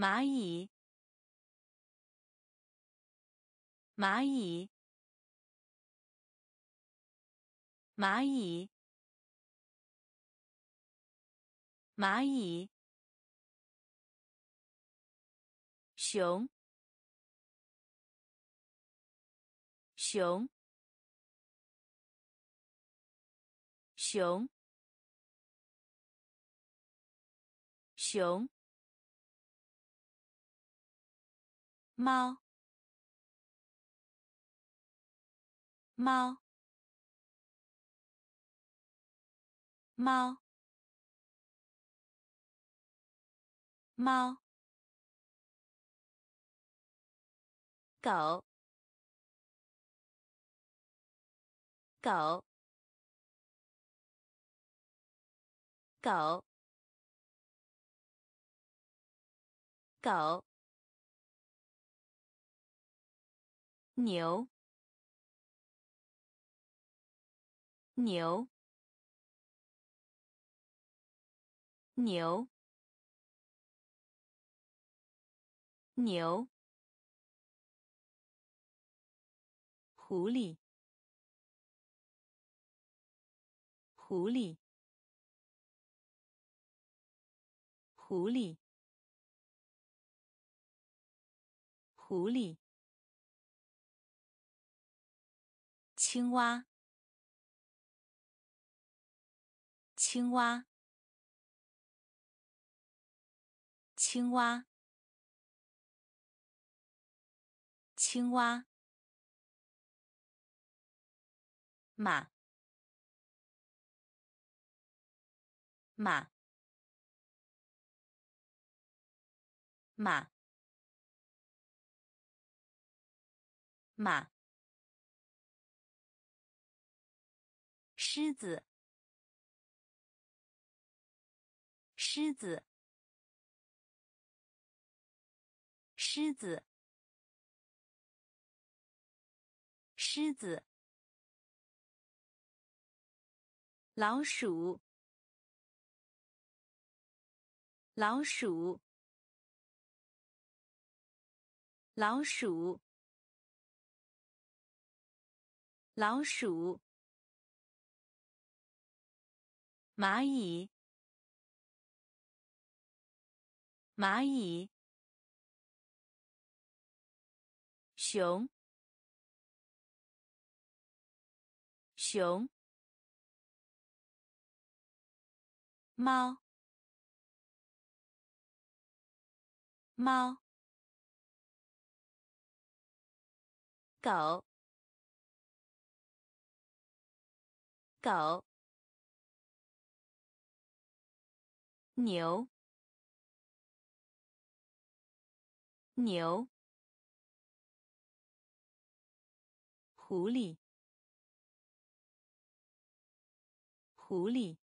蚂蚁，蚂蚁，蚂蚁，蚂蚁，熊，熊，熊，熊，猫，猫，猫，猫，狗，狗，狗，狗，牛，牛，牛，牛，狐狸，狐狸，狐狸，狐狸，青蛙，青蛙，青蛙，青蛙，马，马，马，马，狮子，狮子，狮子，狮子，老鼠，老鼠，老鼠，老鼠，蚂蚁，蚂蚁，熊，熊，猫，猫，狗，狗，牛，牛，狐狸，狐狸，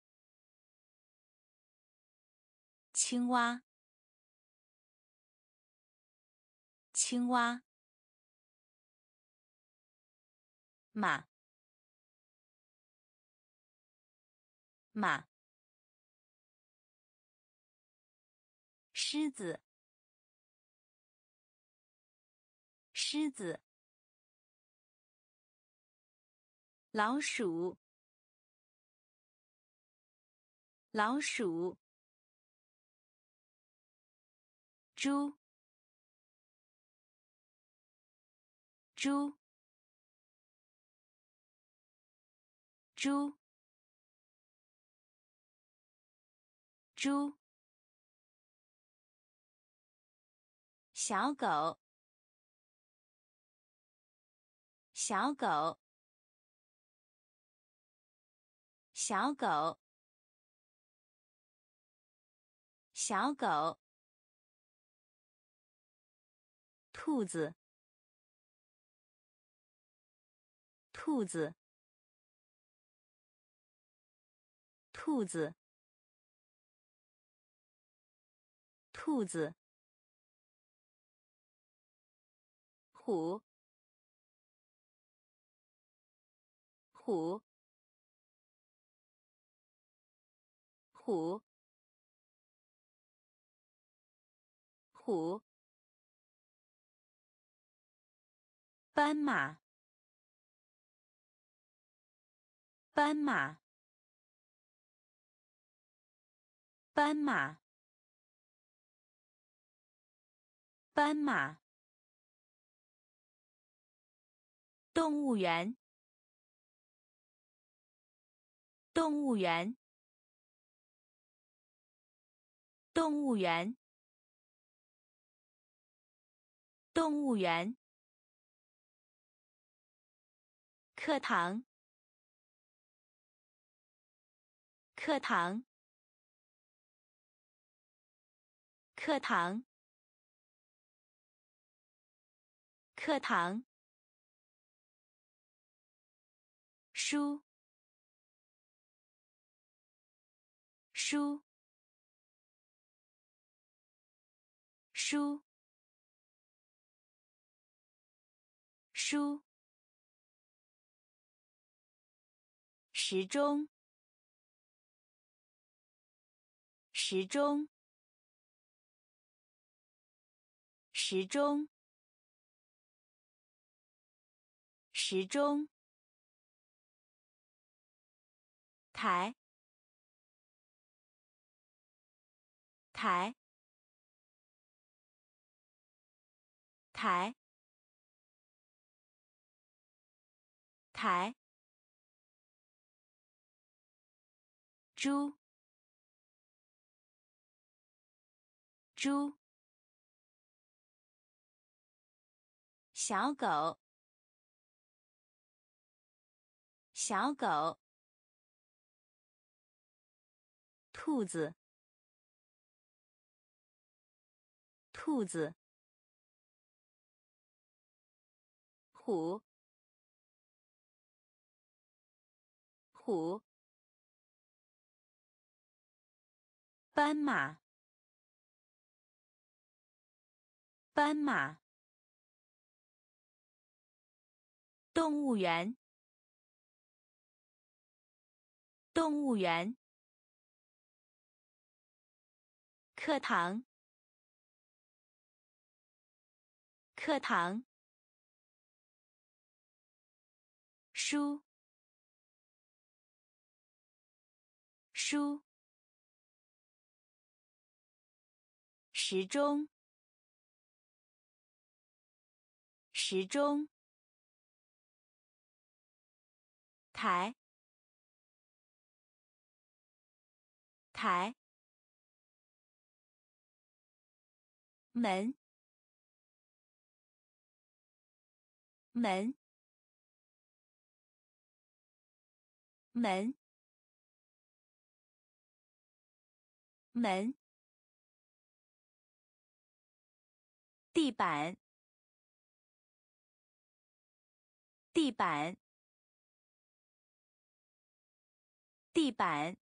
青蛙，青蛙，马，马，狮子，狮子，老鼠，老鼠，猪，猪，猪，猪，小狗，小狗，小狗，小狗，兔子，兔子，兔子，兔子，虎，虎，虎， 虎，斑马，斑马，斑马，斑马。动物园，动物园，动物园，动物园。课堂，课堂，课堂，课堂。书，书，书，书。时钟，时钟，时钟，时钟。台，台，台，台。猪，猪。小狗，小狗。兔子，兔子。虎，虎。斑马，斑马。动物园，动物园。课堂，课堂。书，书。时钟，时钟。台，台。门，门，门，门。地板，地板，地板，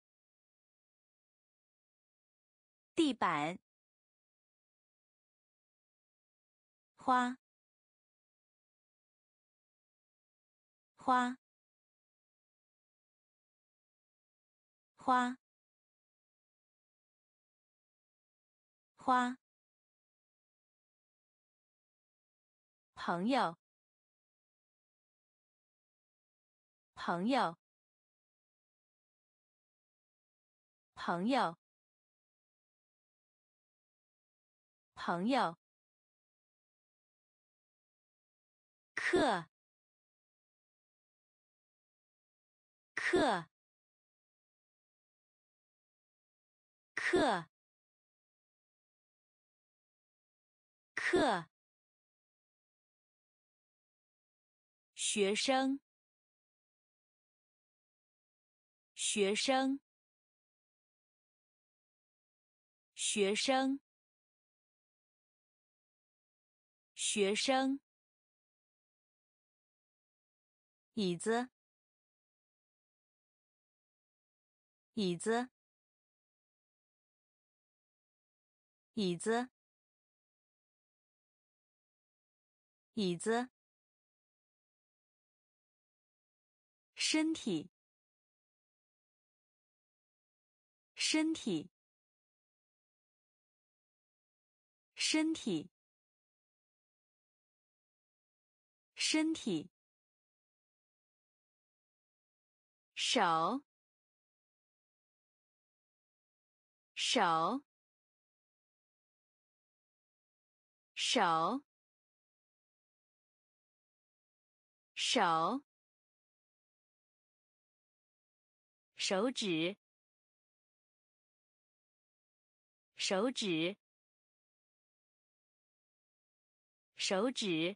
地板。花，花，花，花。朋友，朋友，朋友，朋友。课，课，课，课。学生，学生，学生，学生。椅子，椅子，椅子，椅子。身体，身体， 身体，身体，手，手，手，手，手指，手指，手指，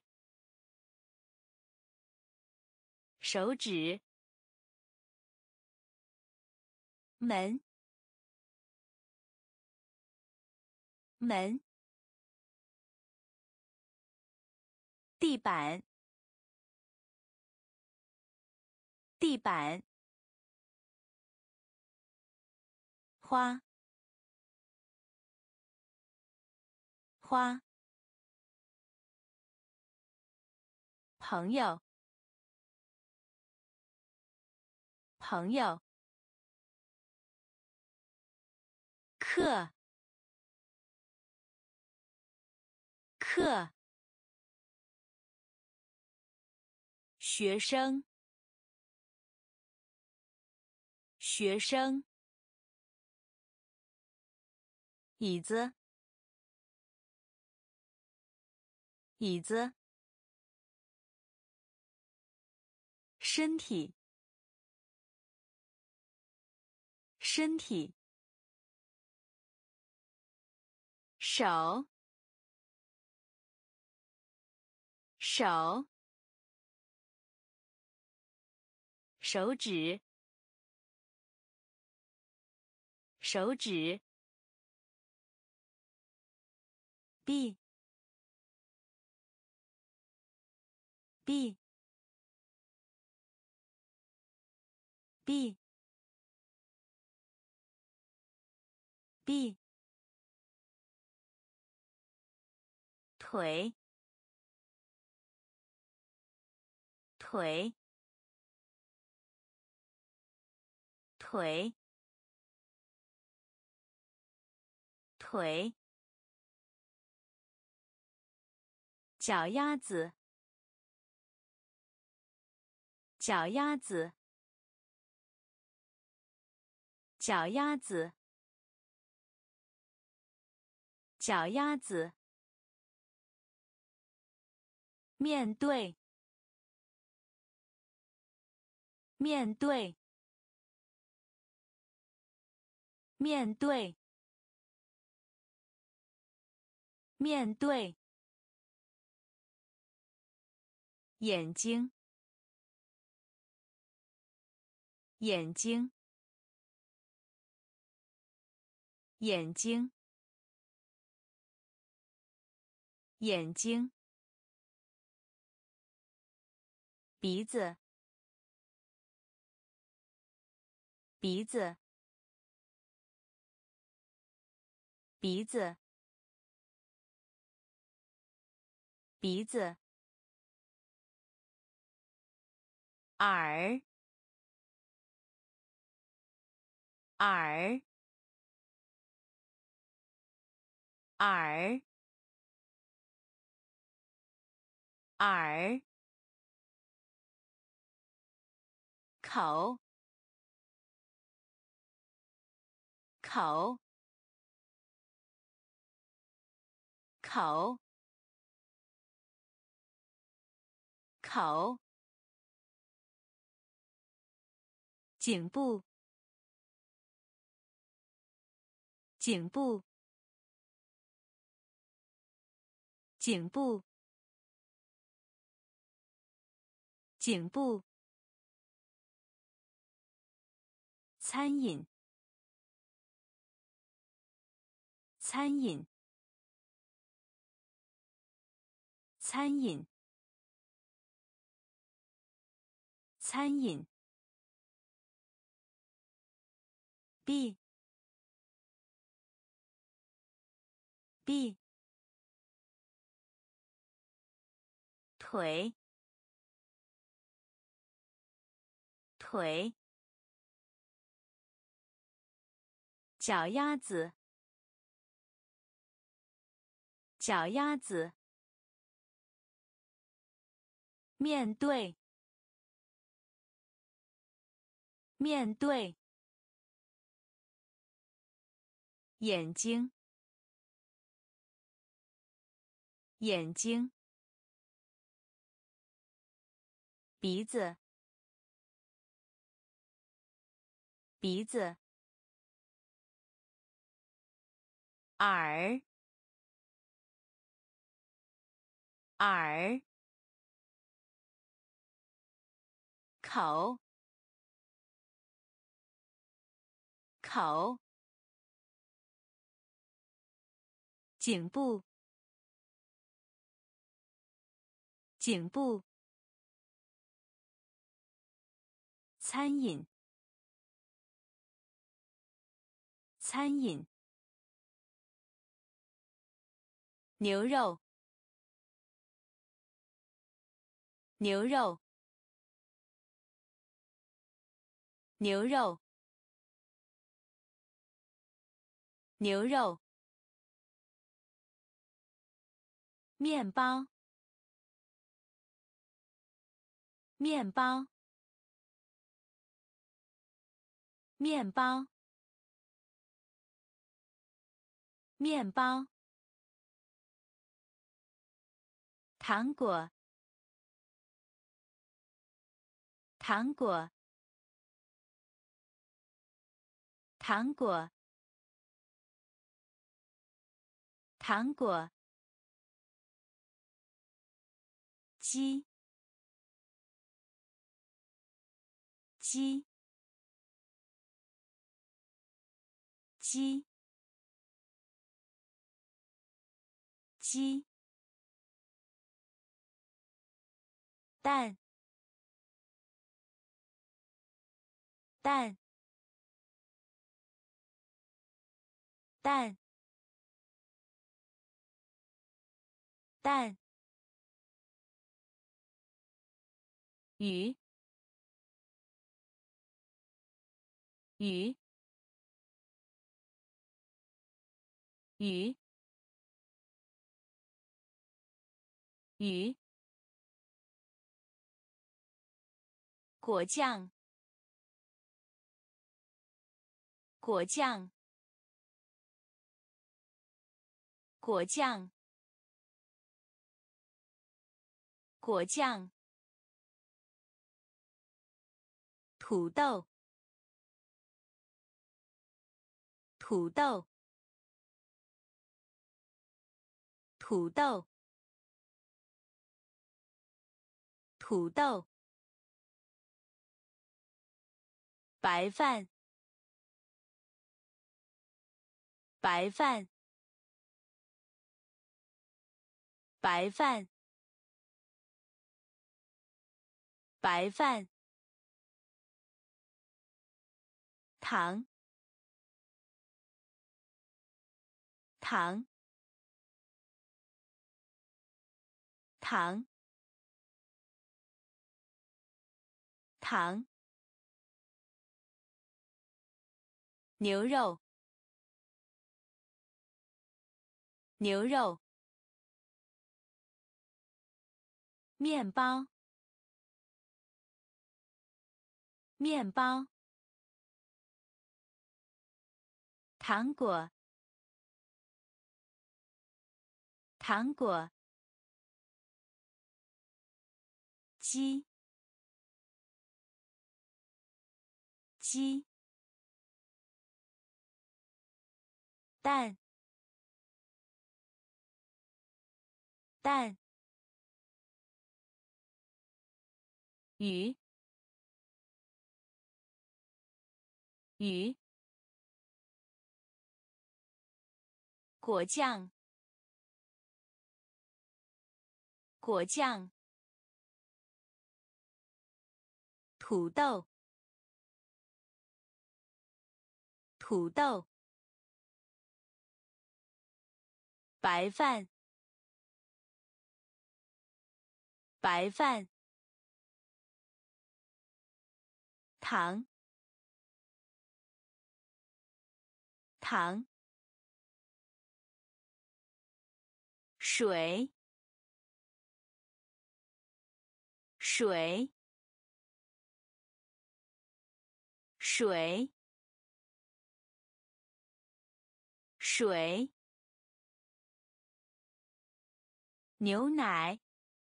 手指，门，门，地板，地板，花，花，朋友，朋友，课，课，学生，学生，椅子，椅子，身体，身体，手，手，手指，手指，臂，臂，臂，臂，腿，腿，腿，腿，脚丫子，脚丫子，脚丫子，脚丫子，面对，面对，面对，面对，眼睛，眼睛，眼睛，眼睛，鼻子，鼻子，鼻子，鼻子，耳，耳，耳，耳，口，口，口，口，颈部，颈部，颈部，颈部，餐饮，餐饮，餐饮，餐饮，臂，臂，腿，腿，脚丫子， 脚丫子。面对。面对。眼睛。眼睛。鼻子。鼻子。耳。耳。口。口。颈部。颈部。餐饮。餐饮。牛肉。牛肉。牛肉。牛肉。面包。面包。面包。面包。糖果。糖果。糖果。糖果。鸡。鸡。鸡。鸡。蛋。蛋。蛋。蛋。鱼。鱼。鱼。鱼。果酱。果酱。果酱。果酱。土豆。土豆。土豆。土豆。白饭。白饭。白饭。白饭。糖。糖。糖。糖。牛肉。牛肉。面包。面包。糖果。糖果。鸡。鸡。蛋。蛋。鱼。鱼。果酱。果酱。土豆。土豆。白饭。白饭。糖。糖。 水，水，水，水，牛奶，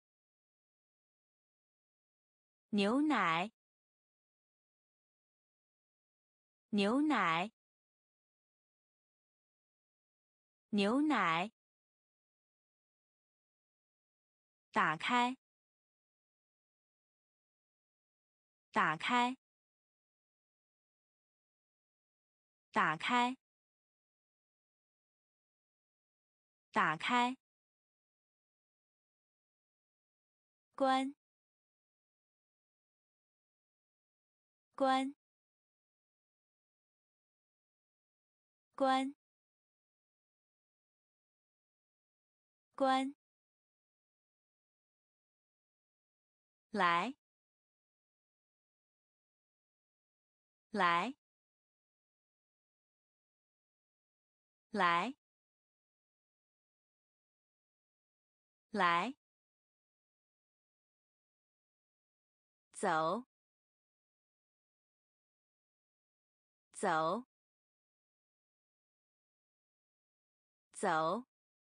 牛奶，牛奶，牛奶，打开，打开，打开，打开，关，关，关，关，来，来，来，来，走，走，走，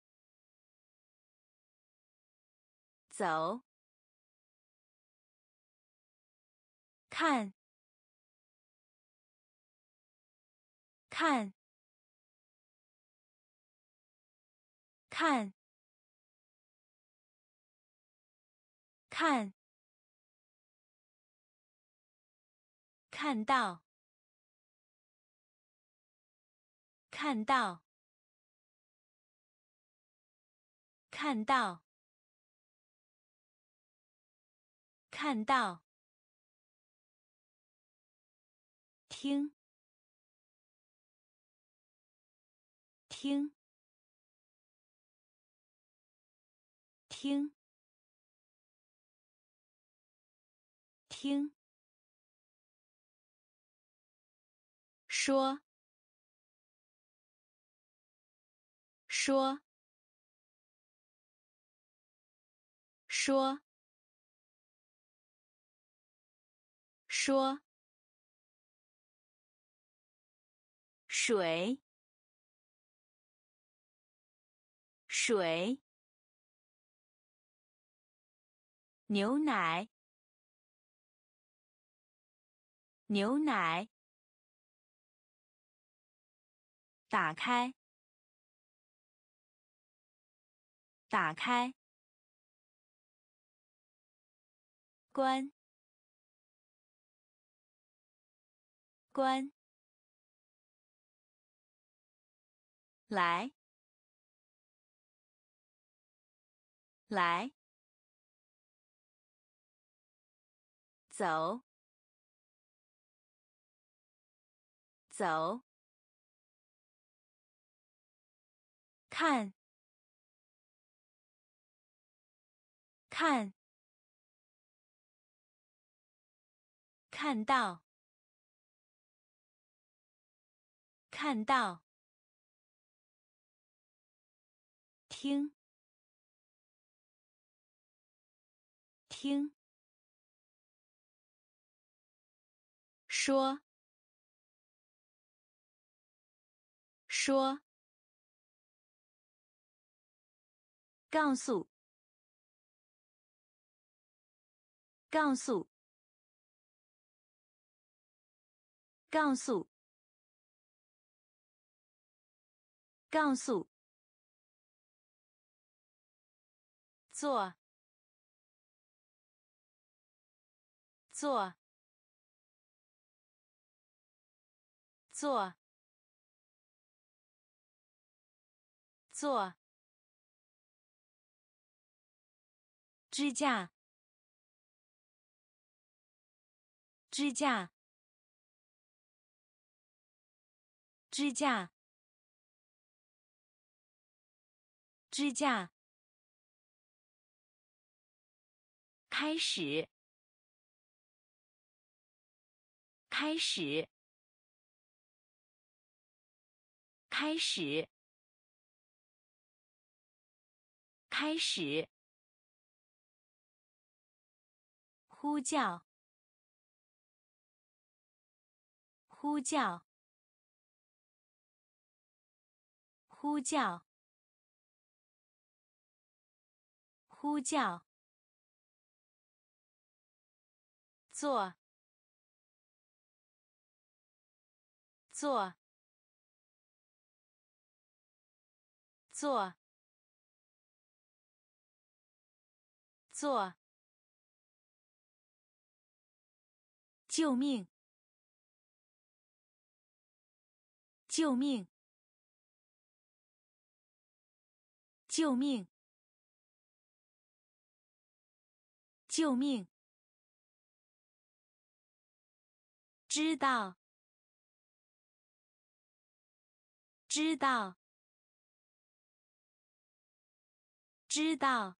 走，看，看，看，看，看到，看到，看到，看到，听，听，听，听，说，说，说，说，水，水，牛奶，牛奶，打开，打开，关，关，来，来，走，走，看，看，看到，看到，听，听，说，说，告诉，告诉，告诉，告诉，做，做，做，做，支架，支架，支架，支架，开始，开始，开始， 开始，呼叫，呼叫，呼叫，呼叫，做，做，做，做，救命！救命！救命！救命！知道，知道，知道，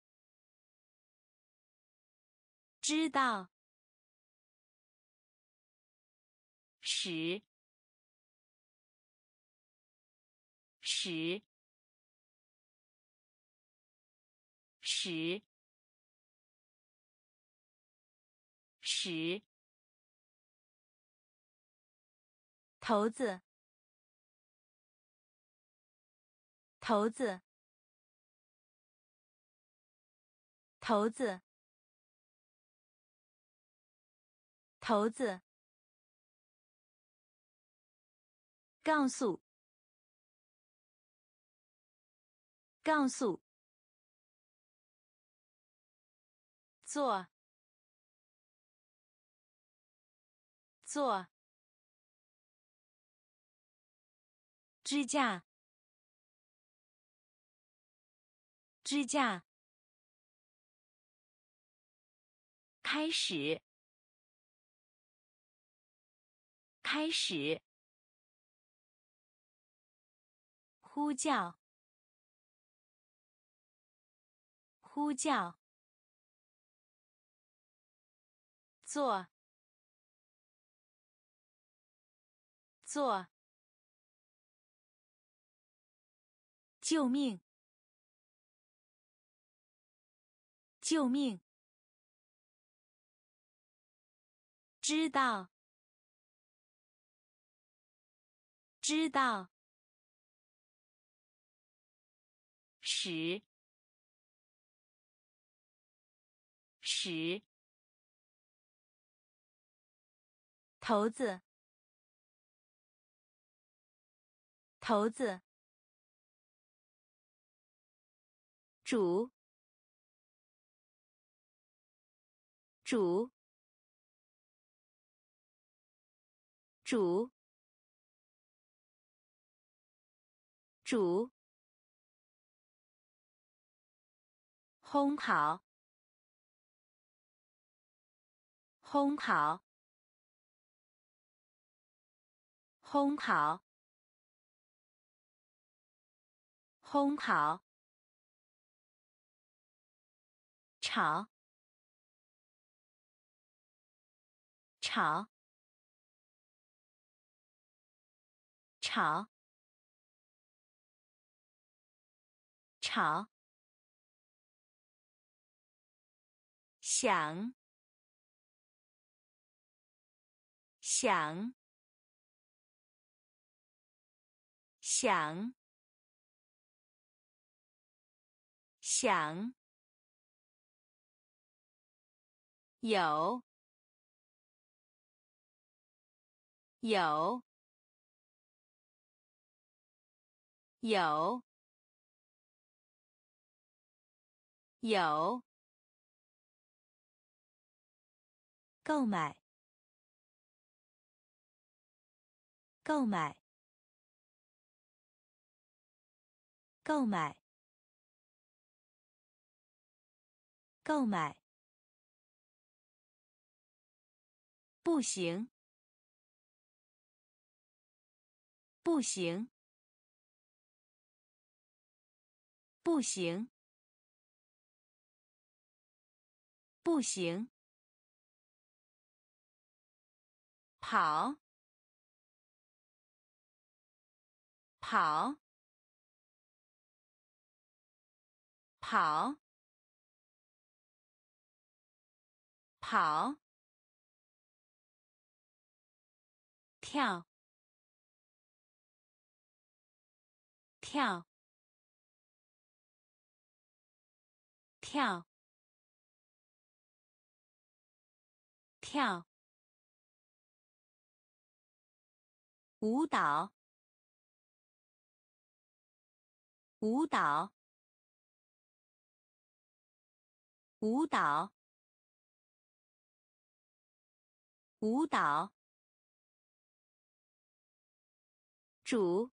知道，使，使，使，使，骰子，骰子，骰子，骰子，告诉，告诉，做，做，支架，支架，开始，开始，呼叫，呼叫，做，做，救命！救命！知道，知道，使，使，骰子，骰子，煮，煮，煮，煮，烘烤，烘烤，烘烤，烘烤，炒，炒，炒，炒，想，想，想，想，有，有，有，有，购买，购买，购买，购买，不行，不行，不行，不行，跑，跑， 跑，跑，跳，跳，跳，跳，舞蹈，舞蹈，舞蹈，舞蹈，煮，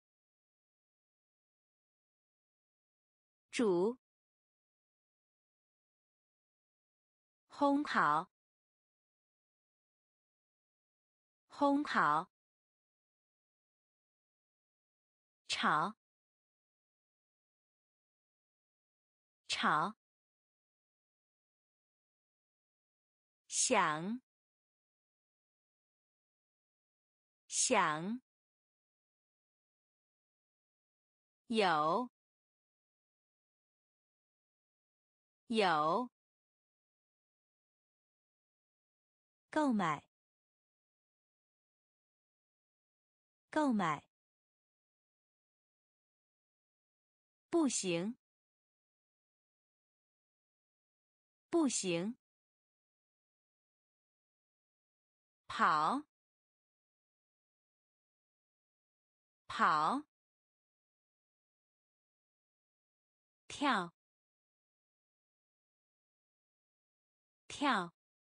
煮，烘烤，烘烤，炒，炒，想，想，有，有，购买，购买，步行，步行，跑，跑，跳，跳，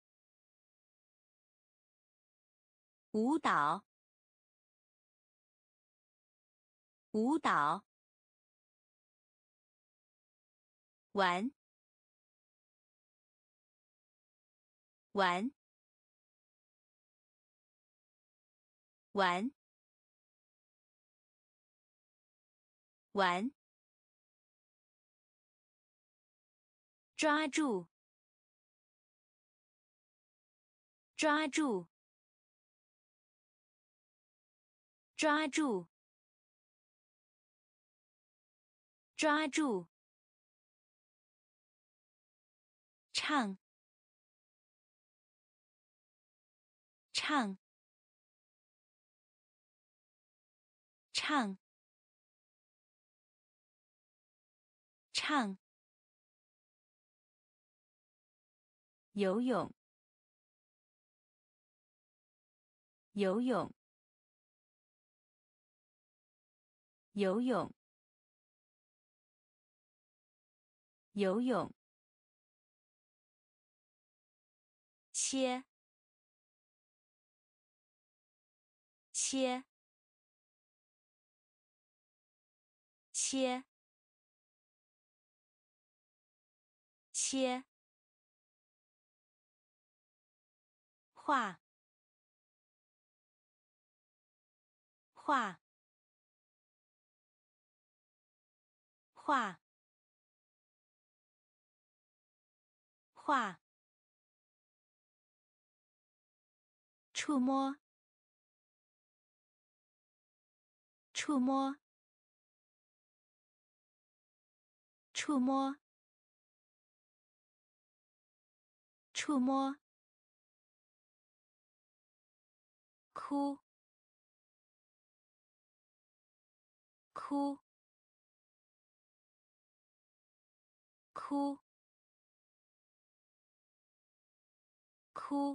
舞蹈，舞蹈，玩，玩，玩，玩，抓住，抓住，抓住，抓住，唱，唱，唱，唱，游泳，游泳，游泳，游泳，切，切，切，切，画，画，画，画，触摸，触摸，触摸，触摸，哭，哭，哭，哭，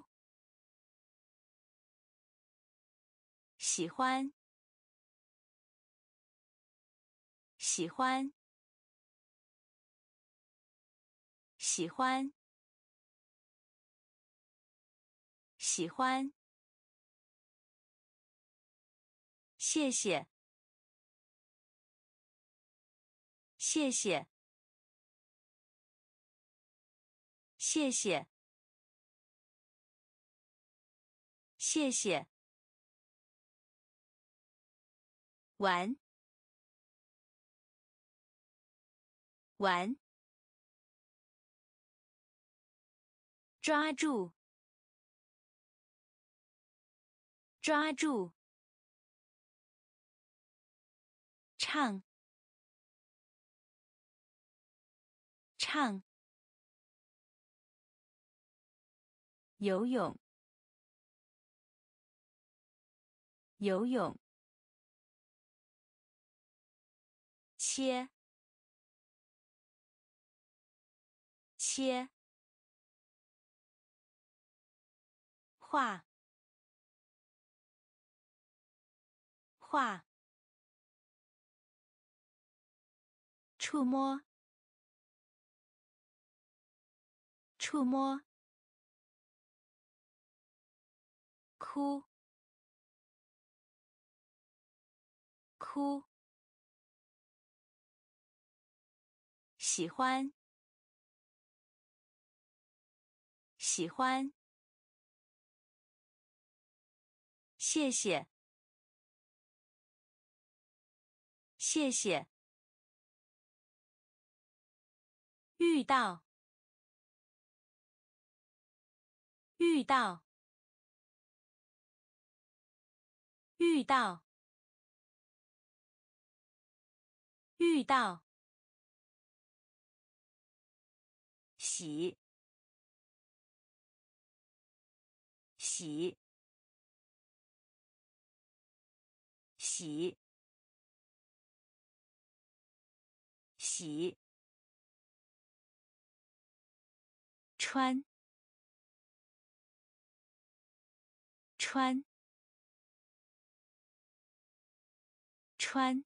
喜欢，喜欢，喜欢，喜欢，谢谢，谢谢，谢谢，谢谢，玩，玩，抓住，抓住，唱， 唱，游泳，游泳，切，切，画，画，触摸，触摸，哭，哭，喜欢，喜欢，谢谢，谢谢，遇到，遇到，遇到，遇到，洗，洗，洗，洗，穿，穿，穿，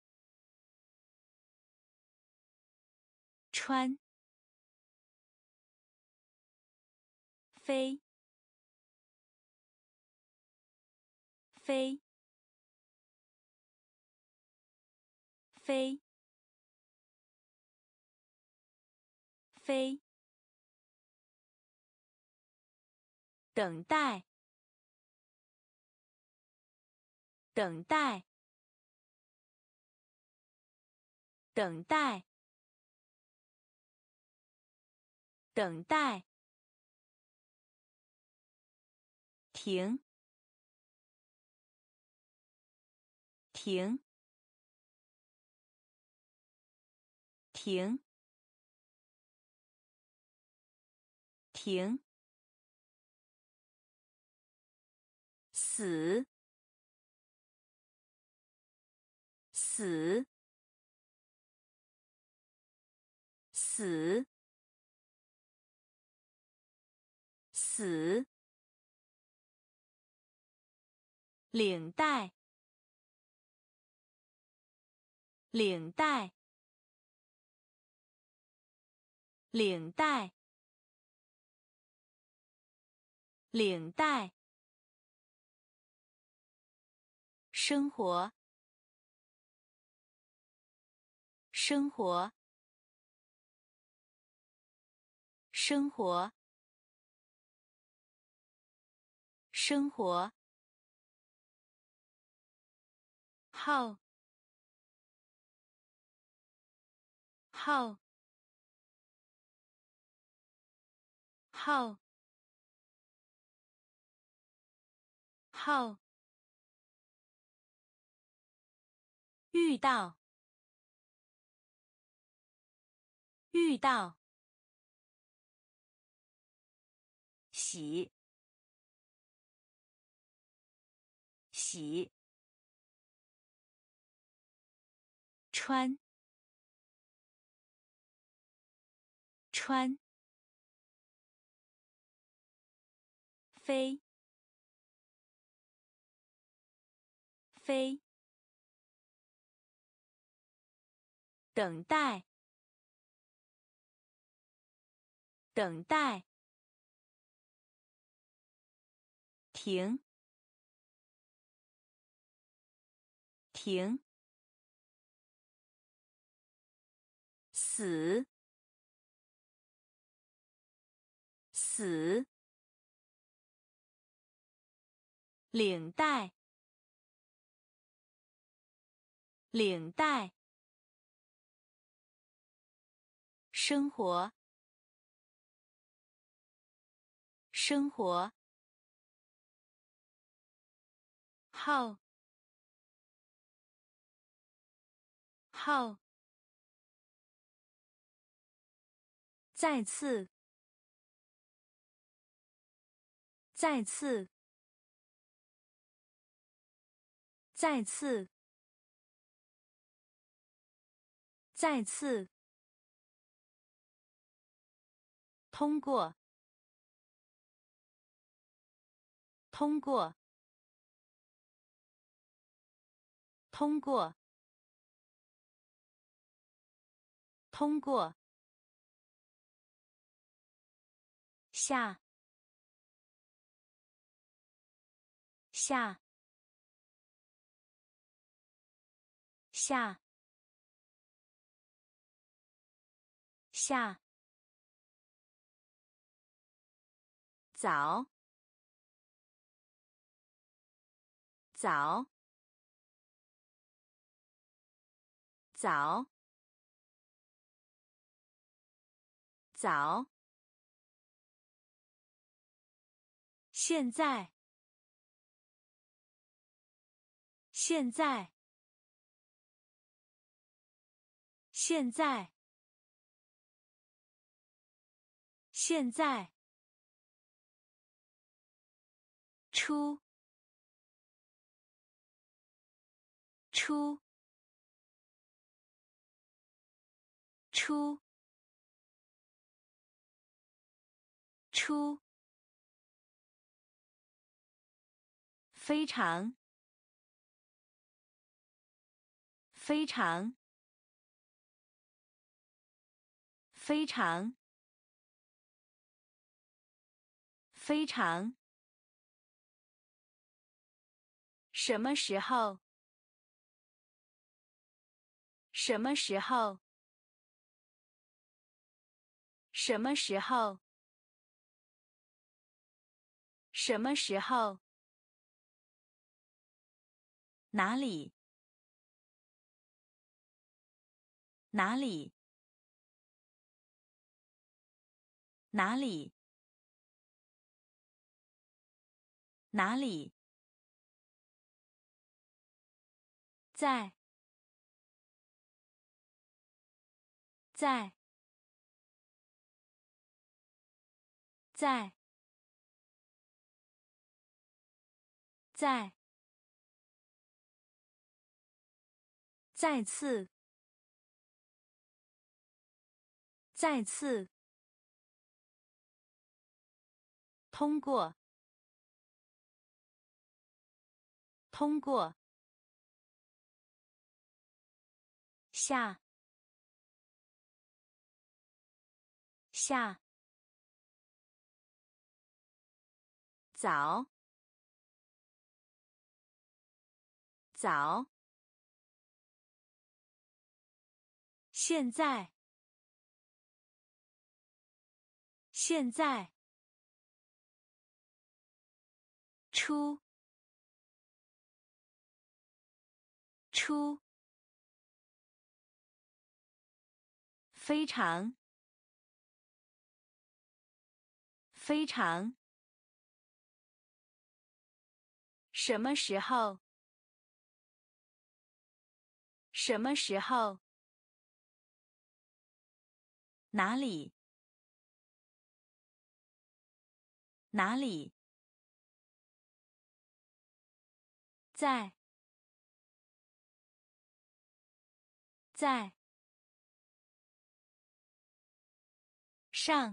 穿，飞，飞，飞，飞，等待，等待，等待，等待，停，停，停，停，死，死，死，死，领带，领带，领带，领带，生活，生活，生活，生活，号，号，号，号，遇到，遇到，洗，洗，穿，穿，飞，飞，等待，等待，停，停，死，死，领带，领带，生活，生活，号，号， 再次，再次，再次，再次，通过，通过，通过，通过，下，下，下，下，早，早，早，早，现在，现在，现在，现在，出，出，出，出，非常，非常，非常，非常，什么时候？什么时候？什么时候？什么时候？哪里？哪里？哪里？哪里？在，在，在，在，再次，再次，通过，通过，下，下，早，早，现在，现在，出，出，非常，非常，什么时候？什么时候？哪里？哪里？在，在，上，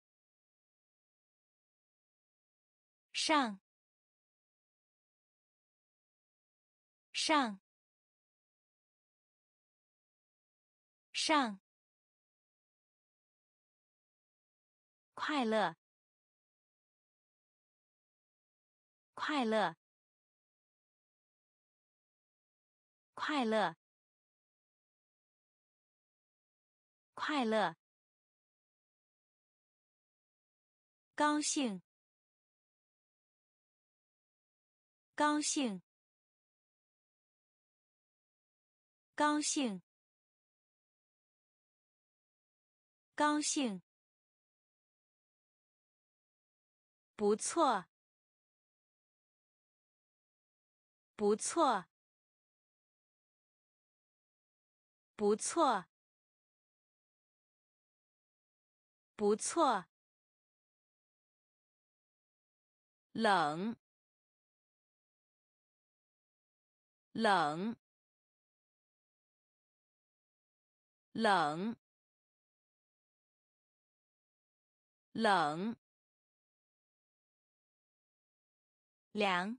上，上，上，快乐，快乐，快乐，快乐，高兴，高兴，高兴，高兴，不错，不错，不错， 不错。冷，冷，冷，冷。凉，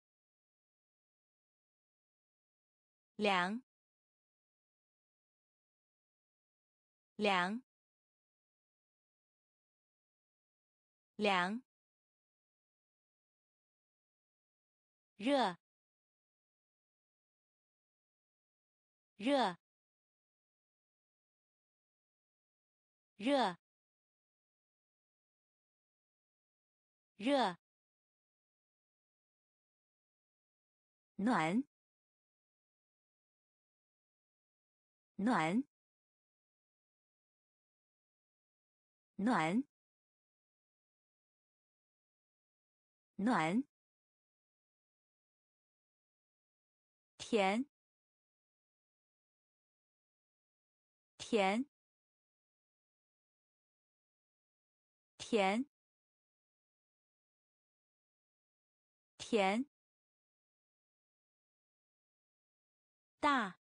凉，凉，凉。热，热，热，热。暖，暖，暖，暖。甜，甜，甜，甜。大，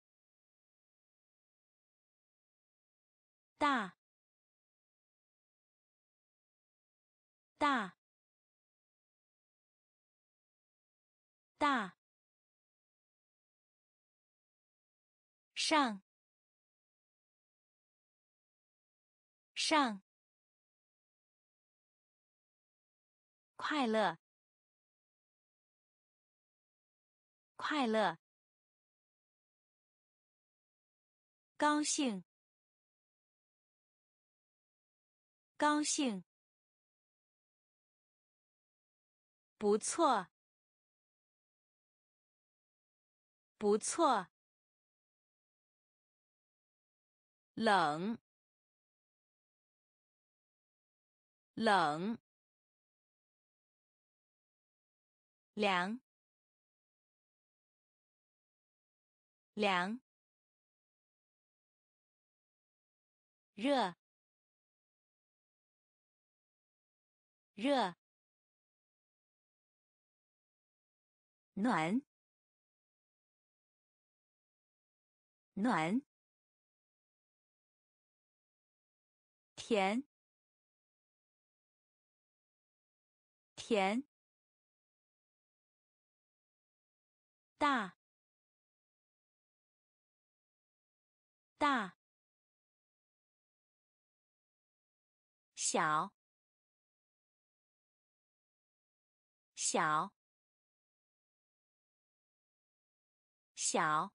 大，大，大。上，上。快乐，快乐。高兴，高兴。不错，不错。冷，冷。凉，凉。热，热。暖，暖。甜，甜。大，大。小，小，小，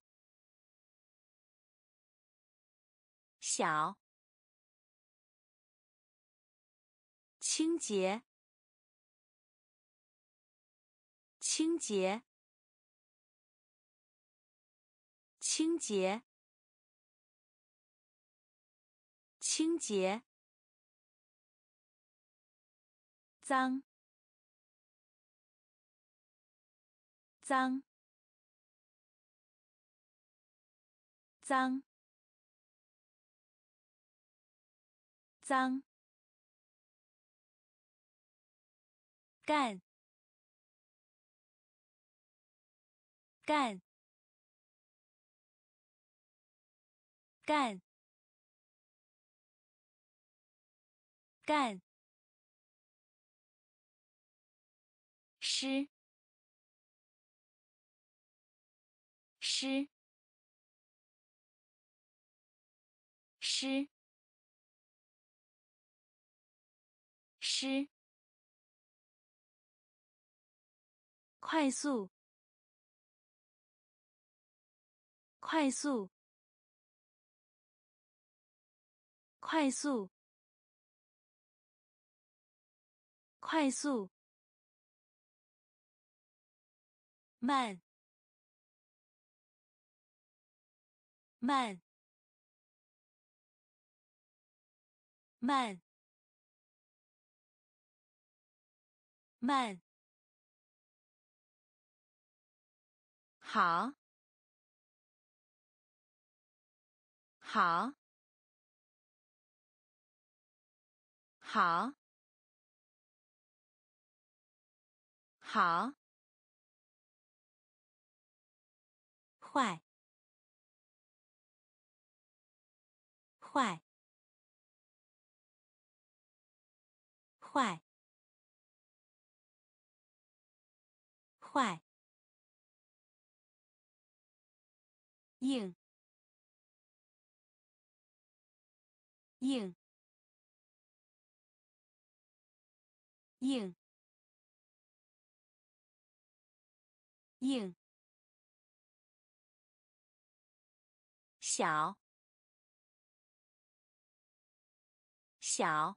小。清洁，清洁，清洁，清洁。脏，脏，脏，脏。干，干，干，干。湿，湿，湿，湿。快速，快速，快速，快速。慢，慢，慢，慢。好，好， 好，好， 坏，坏，坏，坏，硬，硬，硬，硬，小，小，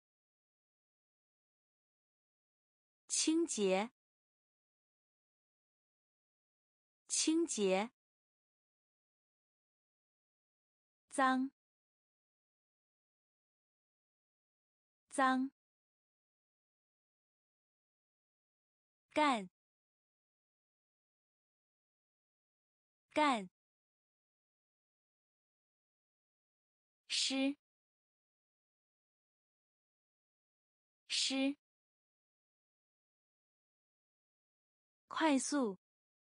清洁，清洁，脏，脏，干，干，湿，湿，快速，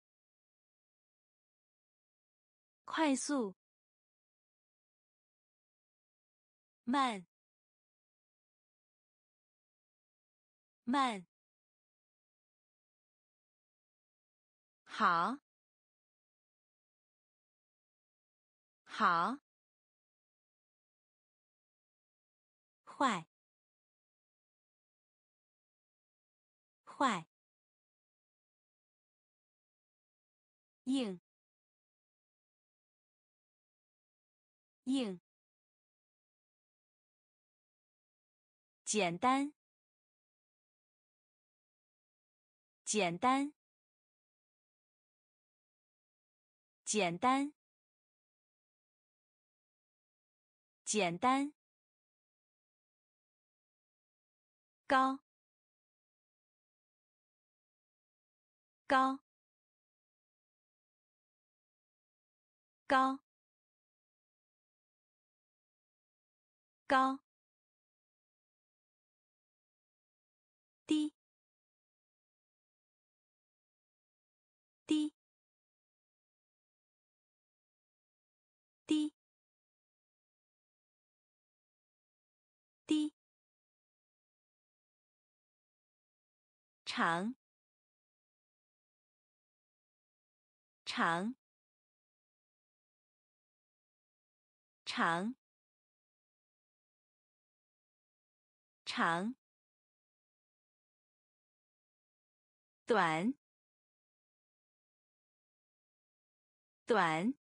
快速，慢，慢， 好，好， 坏，坏，硬，硬，简单，简单，简单，简单，高，高，高，高，低，低，低，低，长，长，长，长，短，短，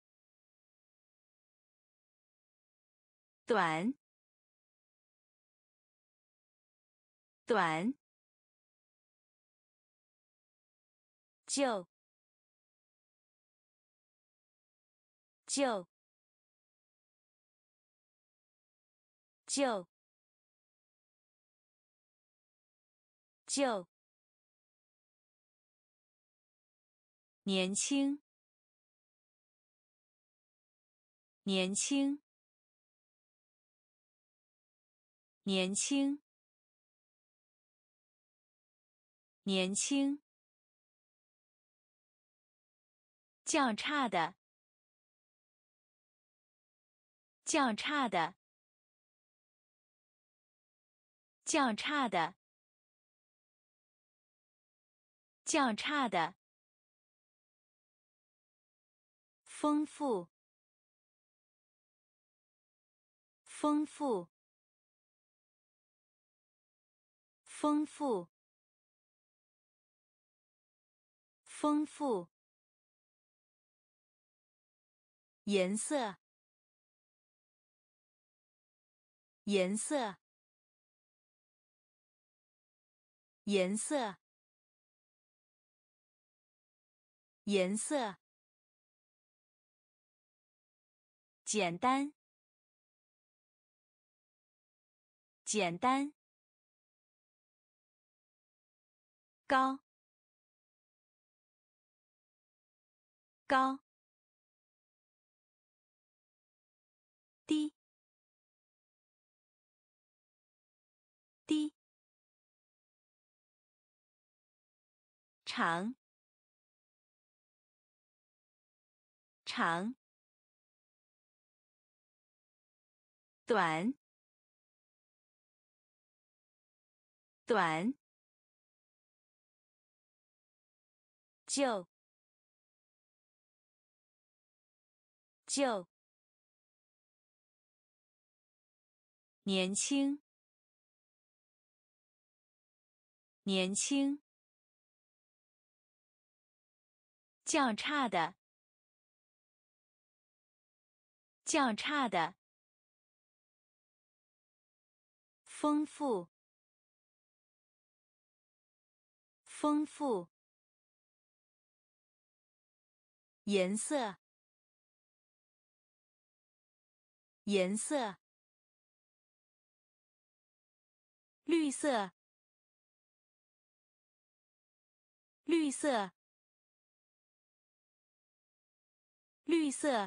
短，短，就，就，就，就，年轻，年轻，年轻，年轻，较差的，较差的，较差的，较差的，丰富，丰富，丰富，丰富，颜色，颜色，颜色，颜色，简单，简单，高，高，低， 长长短短就就年轻年轻较差的较差的丰富丰富颜色颜色绿色绿色绿色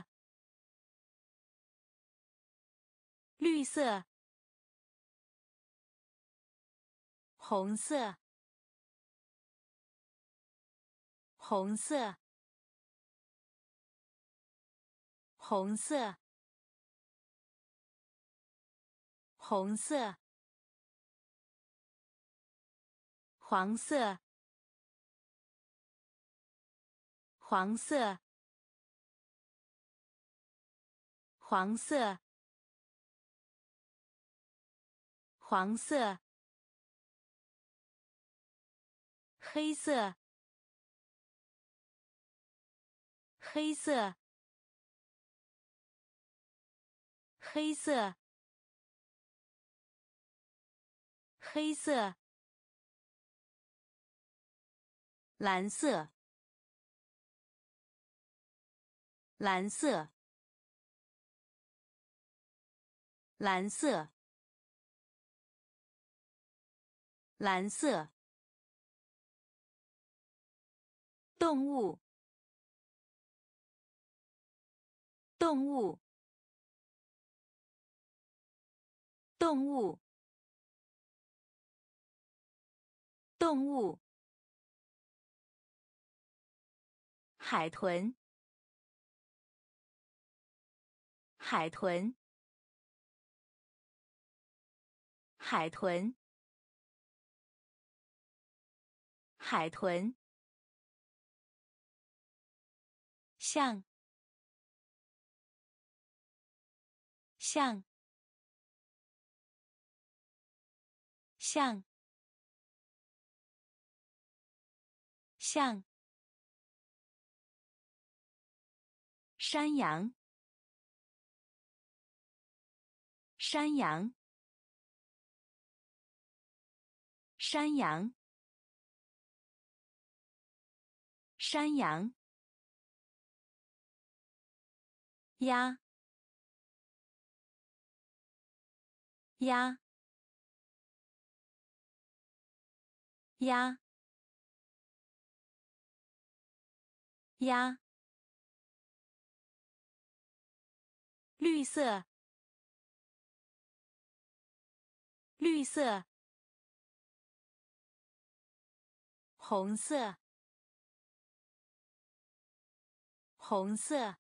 绿色红色红色红色红色黄色黄色黄色黄色黑色黑色黑色黑色蓝色蓝色蓝色蓝色动物动物动物动物海豚海豚海豚海豚像像像像山羊山羊山羊山羊鸭鸭鸭鸭绿色绿色红色红色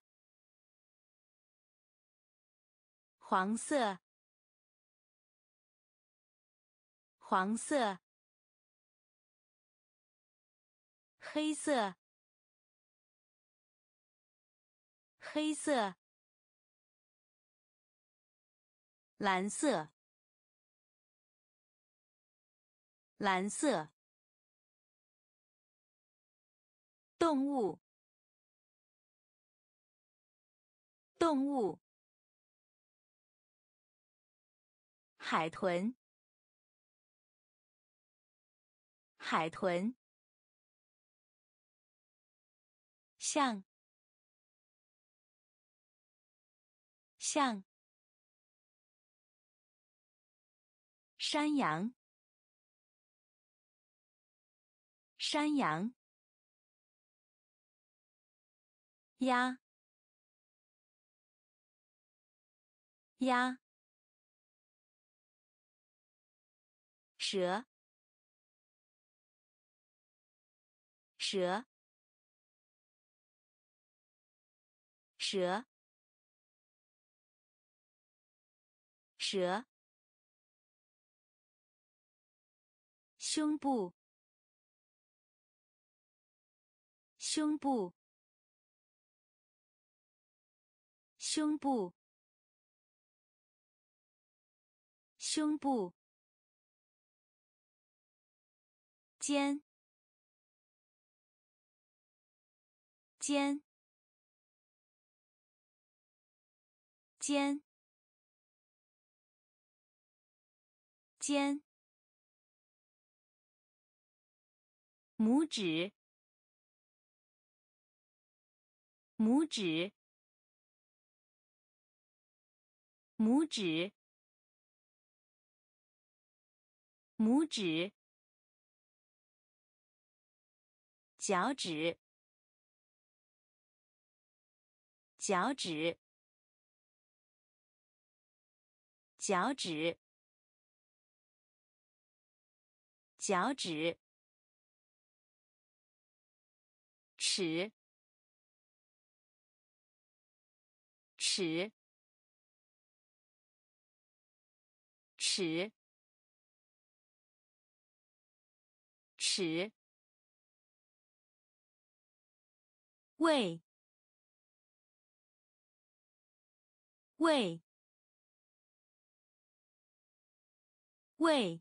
黄色黄色黑色黑色蓝色蓝色动物动物海豚海豚像像山羊山羊鸭鸭蛇蛇，蛇，蛇，胸部，胸部，胸部，胸部，肩，肩，肩，肩，拇指，拇指，拇指，拇指，脚趾，脚趾，脚趾，脚趾，尺，尺，尺，尺，胃，胃，胃，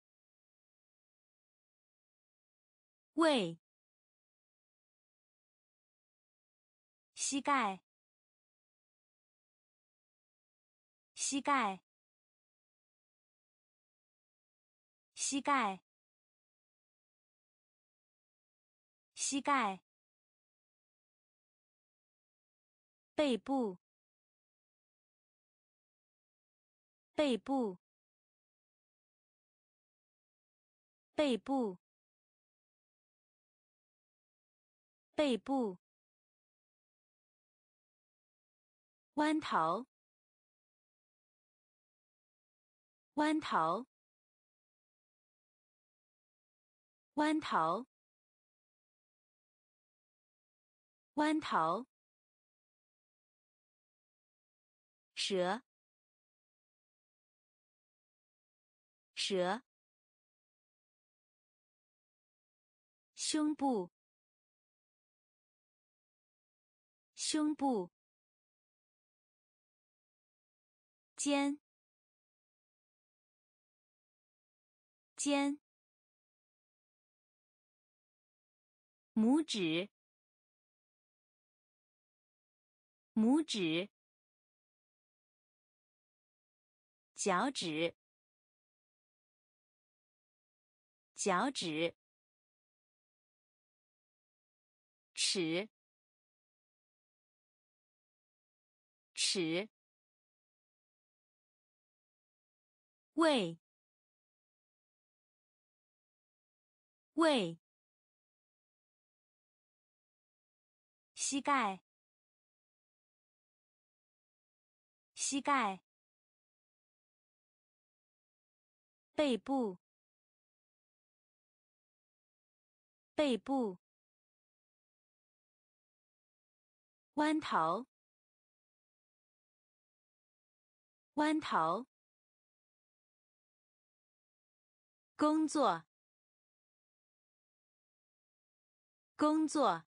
胃，膝盖，膝盖，膝盖，膝盖，背部，背部，背部，背部，弯头，弯头，弯头，弯头，蛇，蛇，胸部，胸部，肩，肩，拇指，拇指，脚趾，脚趾，尺，尺，胃，胃，膝盖，膝盖，背部，背部，弯头，弯头，工作，工作，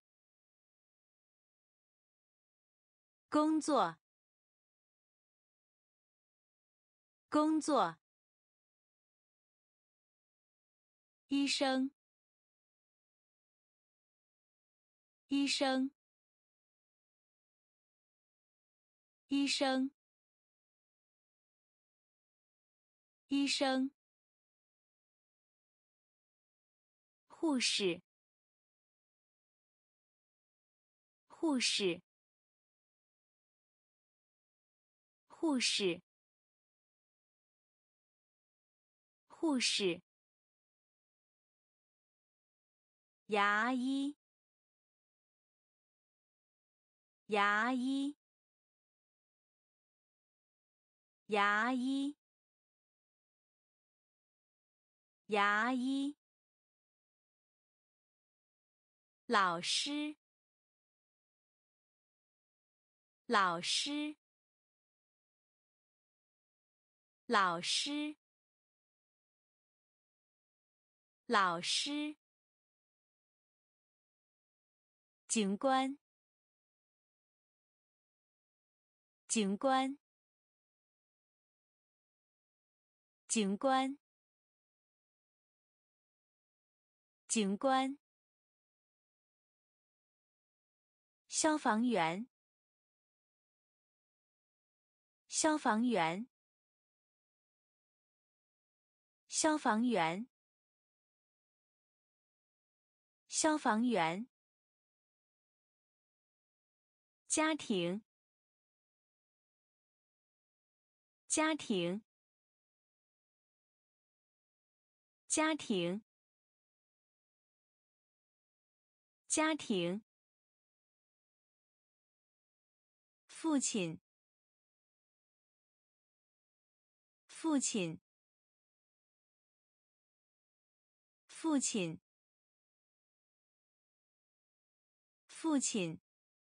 工作，工作，医生，医生，医生，医生，护士，护士，护士，护士，牙医，牙医，牙医，牙医， 老师，老师，老师，老师，警官，警官，警官，警官，消防员，消防员，消防员，消防员，家庭，家庭，家庭，家庭，父亲，父亲，父亲，父亲，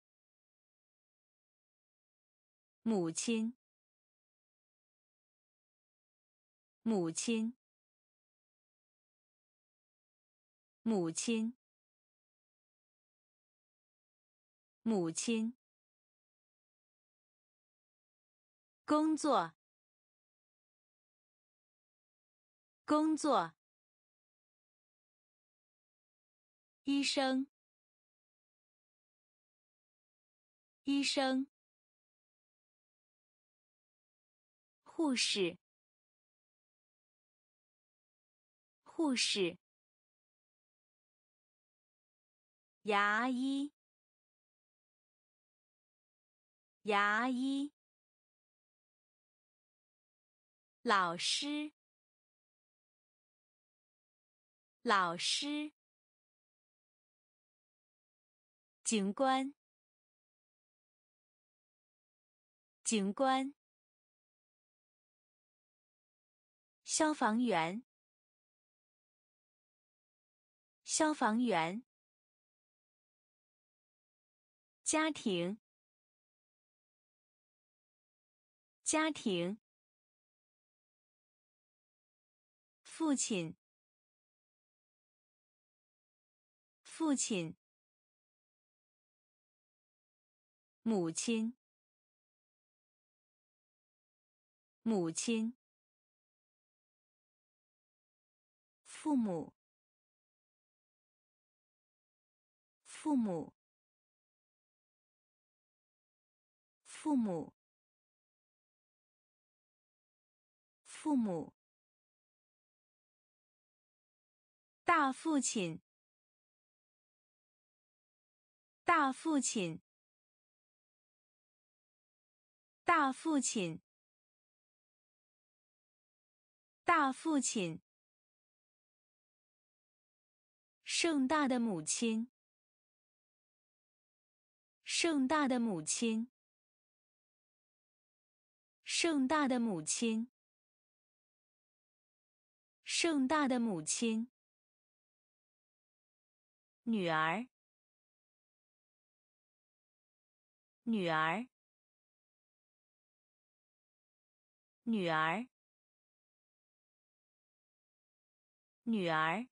母亲，母亲，母亲，母亲，工作，工作，医生，医生，护士，护士，牙医，牙医，老师，老师，警官，警官，消防员，消防员，家庭，家庭，父亲，父亲，母亲，母亲，父母，父母，父母，父母，大父亲，大父亲，大父亲，大父亲，盛大的母亲，盛大的母亲，盛大的母亲，盛大的母亲，女儿，女儿，女儿，女儿，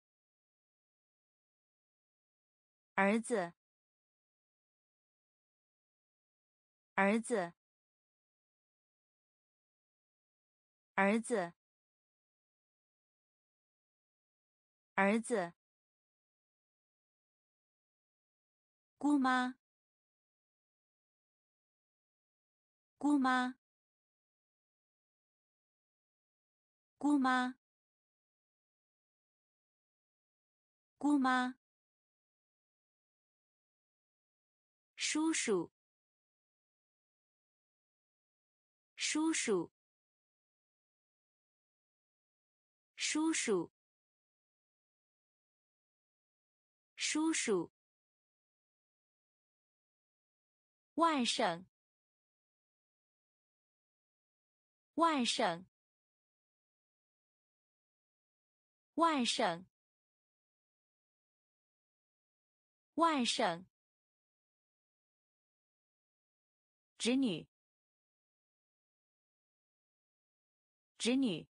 儿子，儿子，儿子，儿子，姑妈，姑妈，姑妈，姑妈，叔叔，叔叔，叔叔，叔叔，外甥，外甥，外甥， 外甥，侄女，侄女，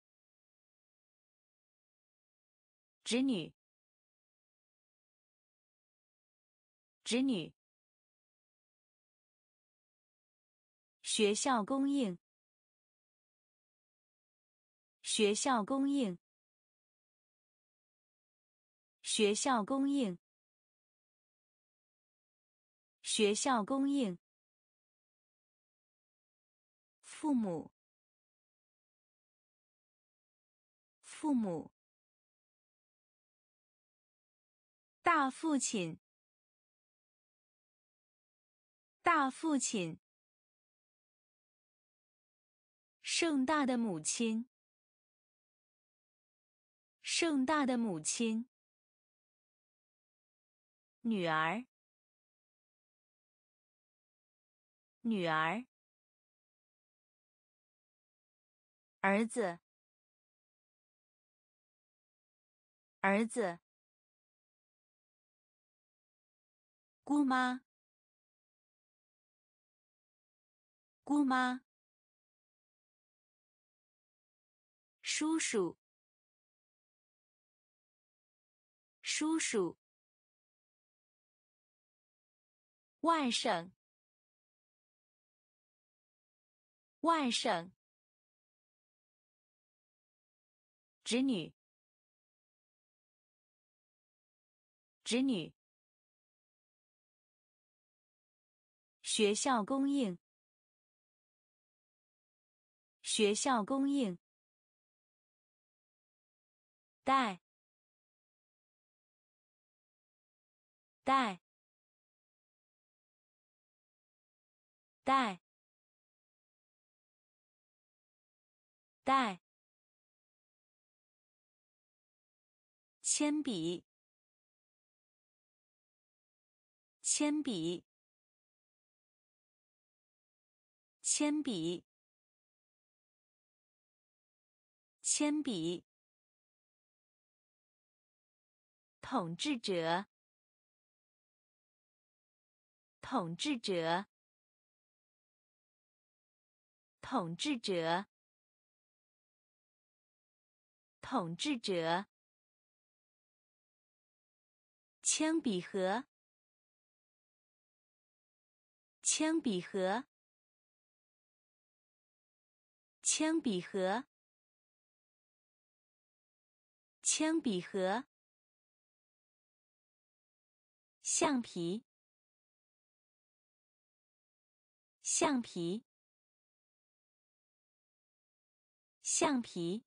侄女，侄女。学校供应，学校供应，学校供应，学校供应。父母，父母。大父亲，大父亲。盛大的母亲，盛大的母亲。女儿，女儿。儿子，儿子。姑妈，姑妈。叔叔，叔叔。外甥，外甥。侄女，侄女。学校供应，学校供应。带，带，带，带。铅笔，铅笔，铅笔，铅笔。统治者，统治者，统治者，统治者。铅笔盒，铅笔盒，铅笔盒，铅笔盒。橡皮，橡皮，橡皮，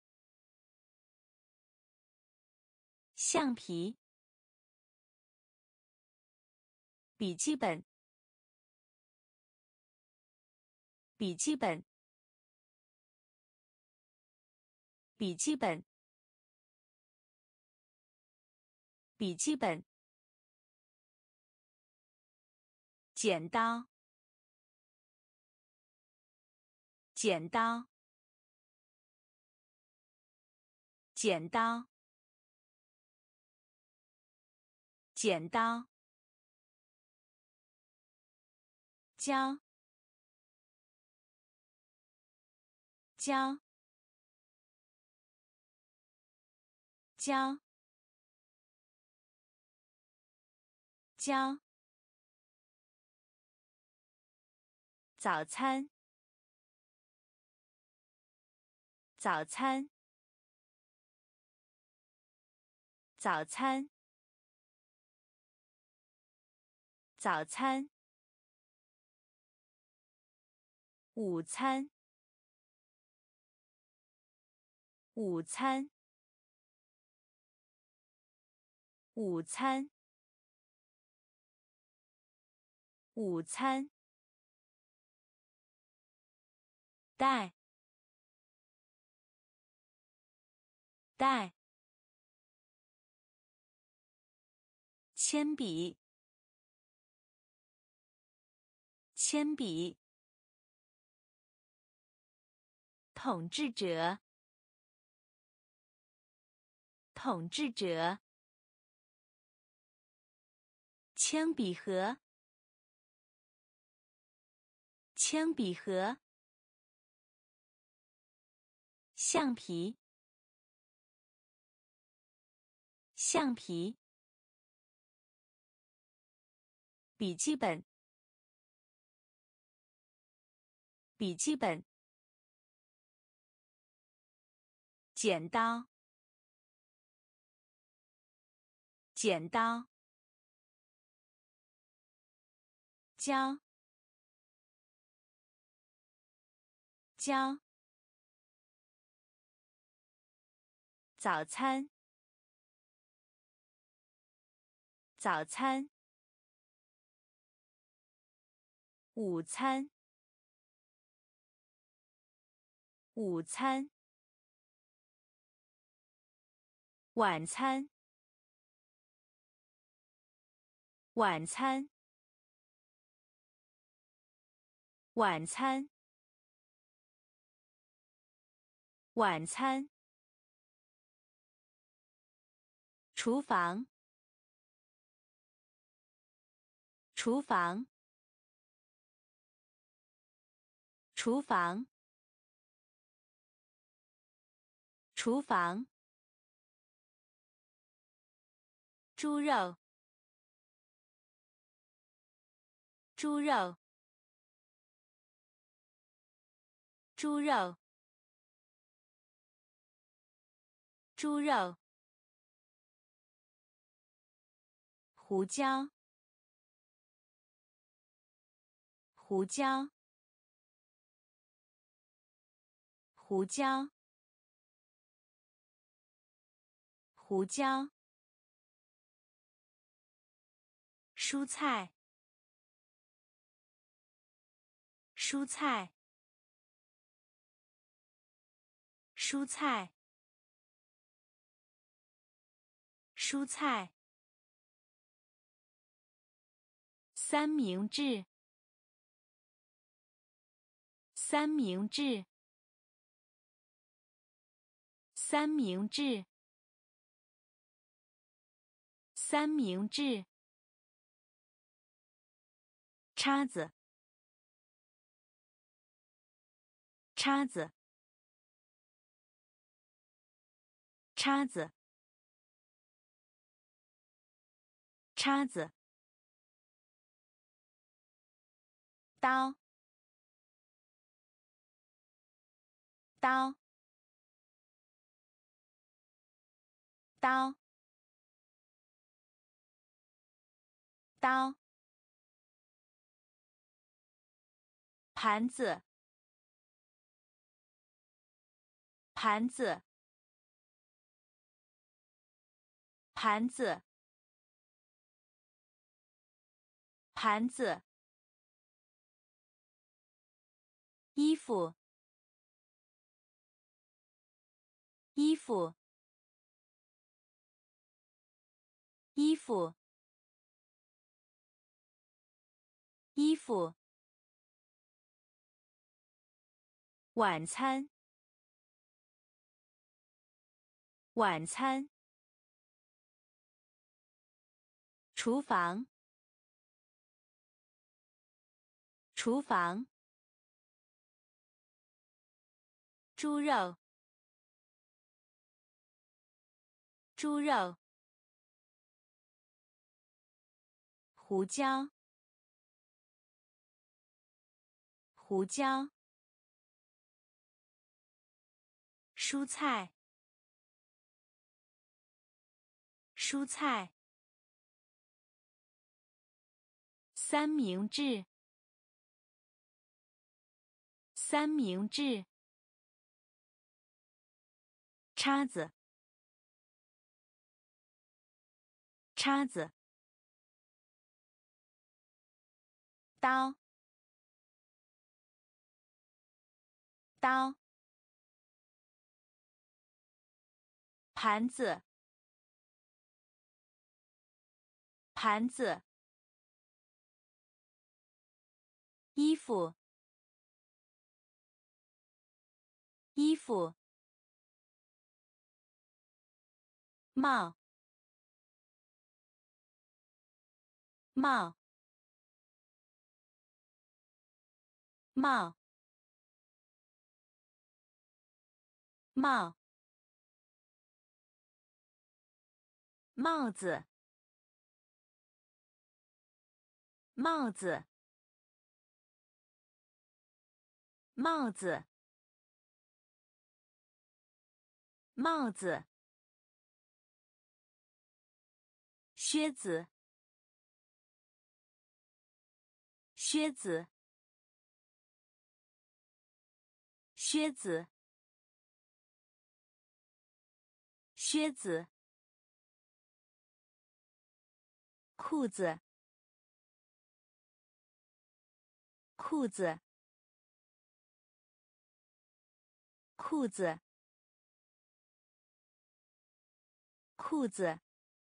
橡皮。笔记本，笔记本，笔记本，笔记本。剪刀，剪刀，剪刀，剪刀。胶，胶，胶，胶。早餐，早餐，早餐，早餐。午餐，午餐，午餐，午餐。带，带。铅笔，铅笔。统治者，统治者。 铅笔盒，铅笔盒。橡皮，橡皮。笔记本，笔记本。剪刀，剪刀。胶，胶。早餐，早餐。午餐，午餐。晚餐，晚餐。晚餐，晚餐。厨房，厨房。厨房，厨房。猪肉，猪肉。猪肉，猪肉。胡椒，胡椒。胡椒，胡椒。蔬菜，蔬菜。蔬菜，蔬菜。三明治，三明治。三明治，三明治。叉子，叉子。叉子，叉子。刀，刀。刀，刀。盘子，盘子。盘子，盘子。衣服，衣服。衣服，衣服。晚餐，晚餐。厨房，厨房。猪肉，猪肉。胡椒，胡椒。蔬菜，蔬菜。三明治，三明治。叉子，叉子。刀，刀。盘子，盘子。衣服，衣服。帽， 帽帽帽帽子帽子帽子帽子靴子靴子靴子靴子裤子裤子裤子裤子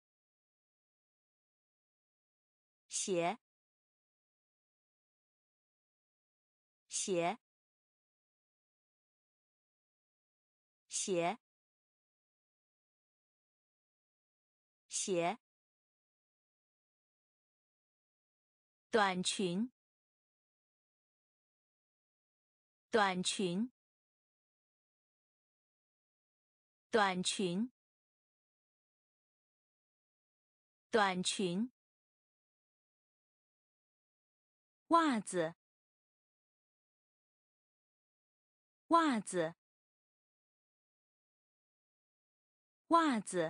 鞋鞋鞋鞋短裙短裙短裙短裙袜子袜子袜子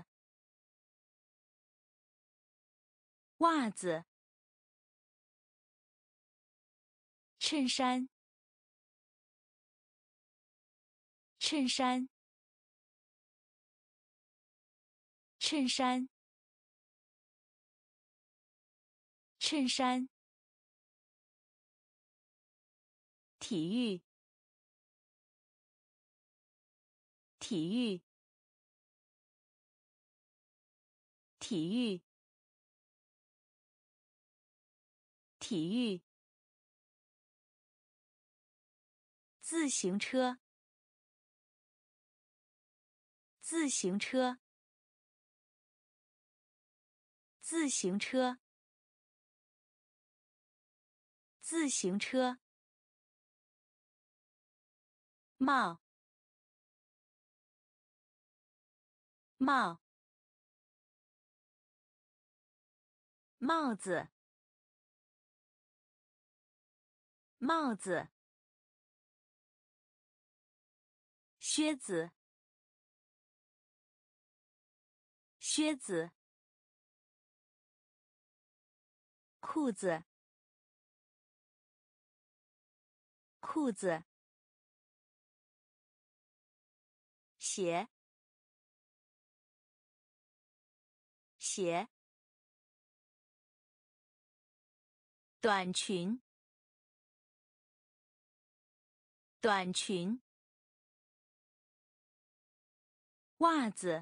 袜子衬衫衬衫衬衫衬衫体育体育体育体育自行车自行车自行车自行车帽帽帽子帽子靴子靴子裤子裤子鞋鞋短裙短裙袜子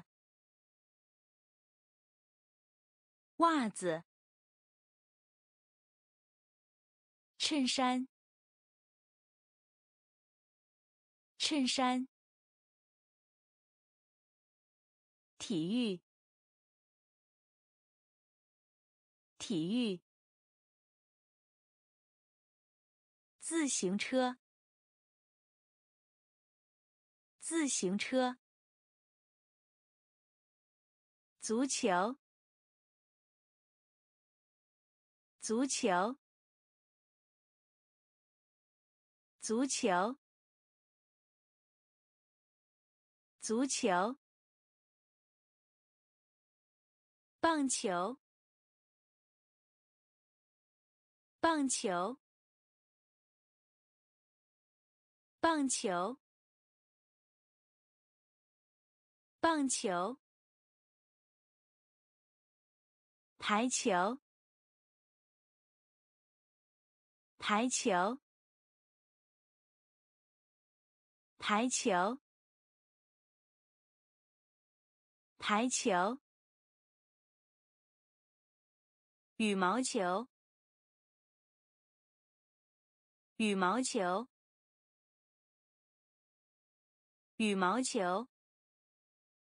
袜子衬衫衬衫体育体育自行车自行车足球足球足球足球棒球棒球棒球棒球排球排球排球排球羽毛球羽毛球羽毛球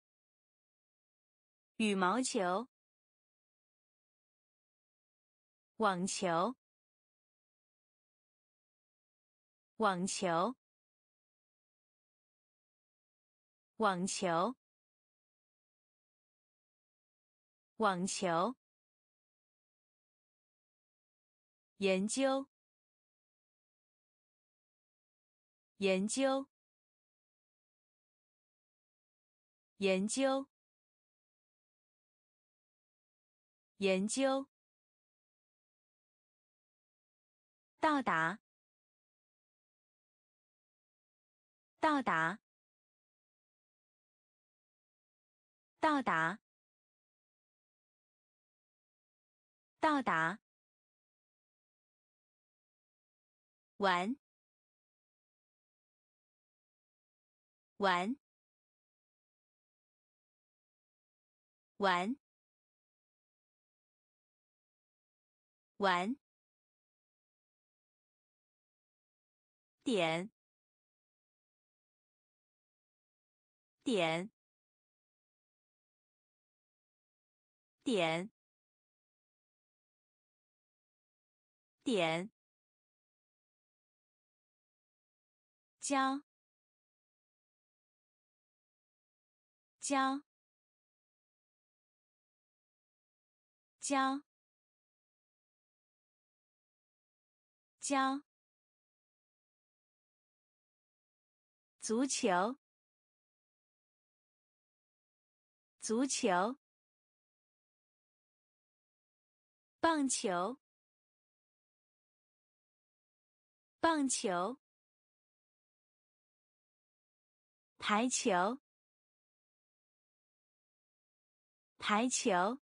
羽毛球网球，网球，网球，网球，研究，研究，研究，研究，到达，到达，到达，到达，玩，玩，玩，玩，点，点，点，点，教，教，教，教，足球，足球，棒球，棒球，排球，排球，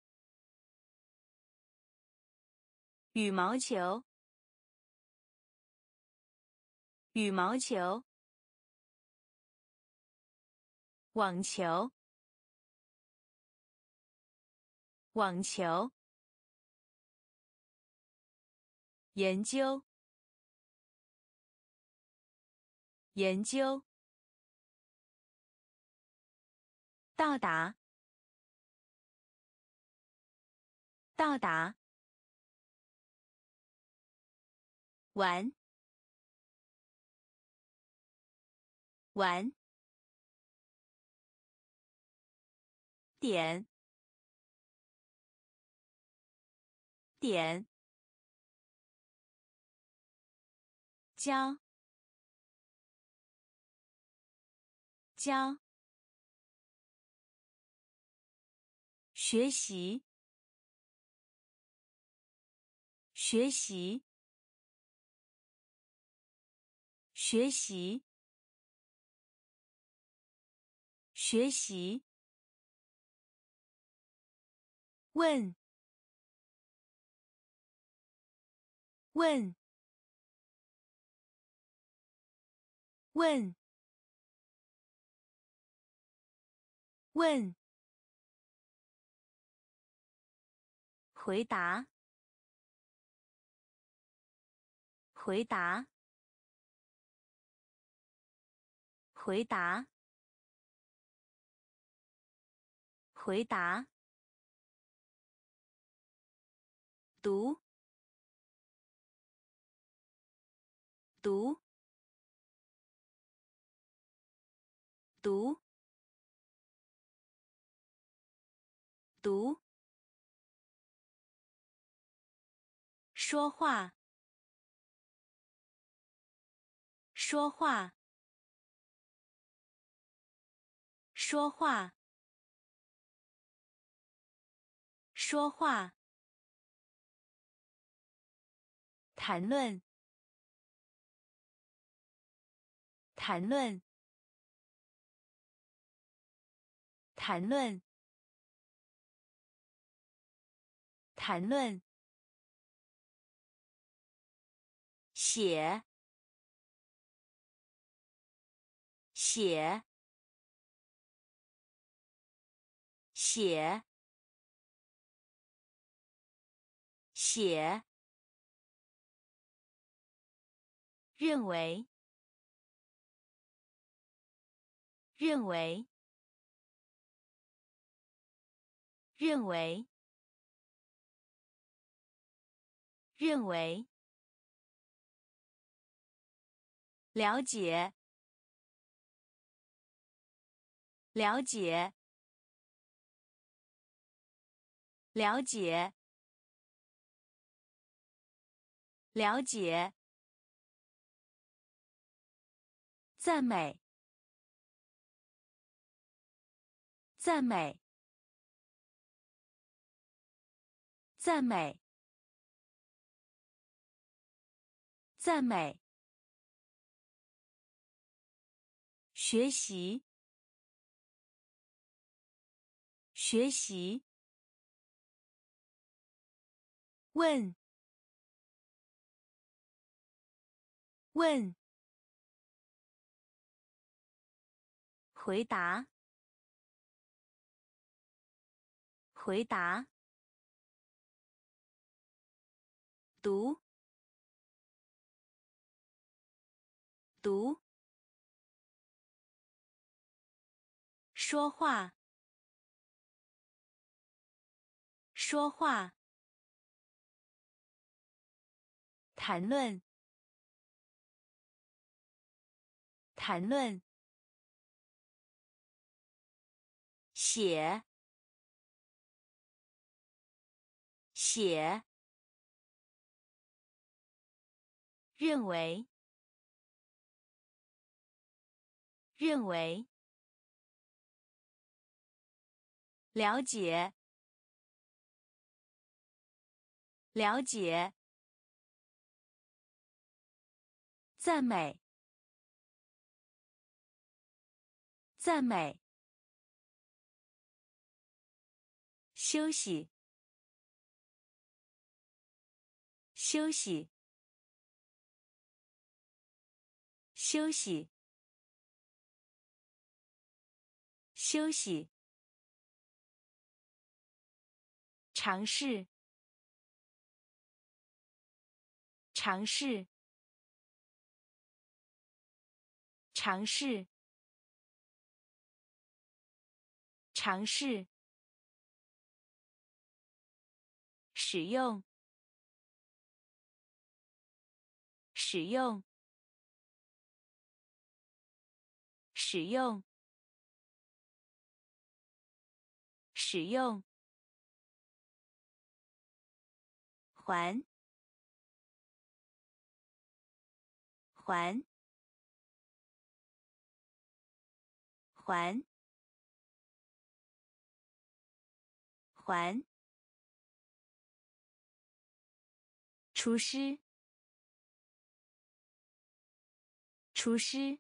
羽毛球，羽毛球，网球，网球，研究，研究，到达，到达，玩，玩，点，点，教，教，学习，学习，学习，学习，问，问，问，问，回答，回答，回答，回答，读，读，读，读，说话，说话，说话，说话，谈论，谈论，谈论，谈论，写，写，写，写，认为，认为，认为， 认为，了解，了解，了解，了解，赞美，赞美，赞美，赞美，学习，学习，问，问，回答，回答，读，读，说话，说话，谈论，谈论，写，写，认为，认为，了解，了解，赞美，赞美，休息，休息，休息，休息，尝试，尝试，尝试，尝试，使用，使用，使用，使用，还，还，还，还，厨师，厨师，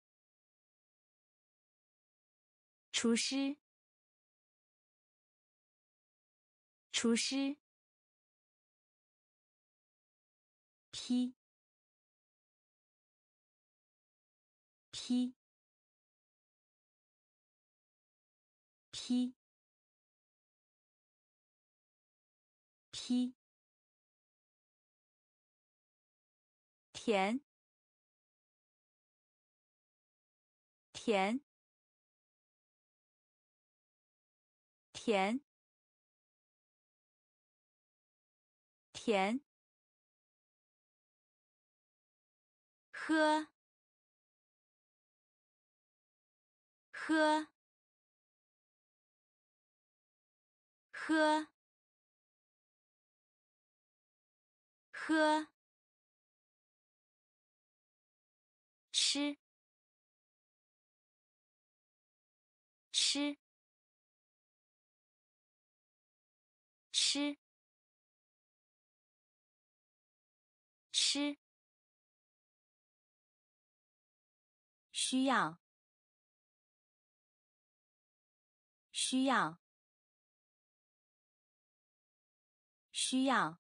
厨师，厨师，批，批，批，批，甜，甜，甜，甜，喝，喝，喝，喝，吃，吃，吃，吃，需要，需要，需要，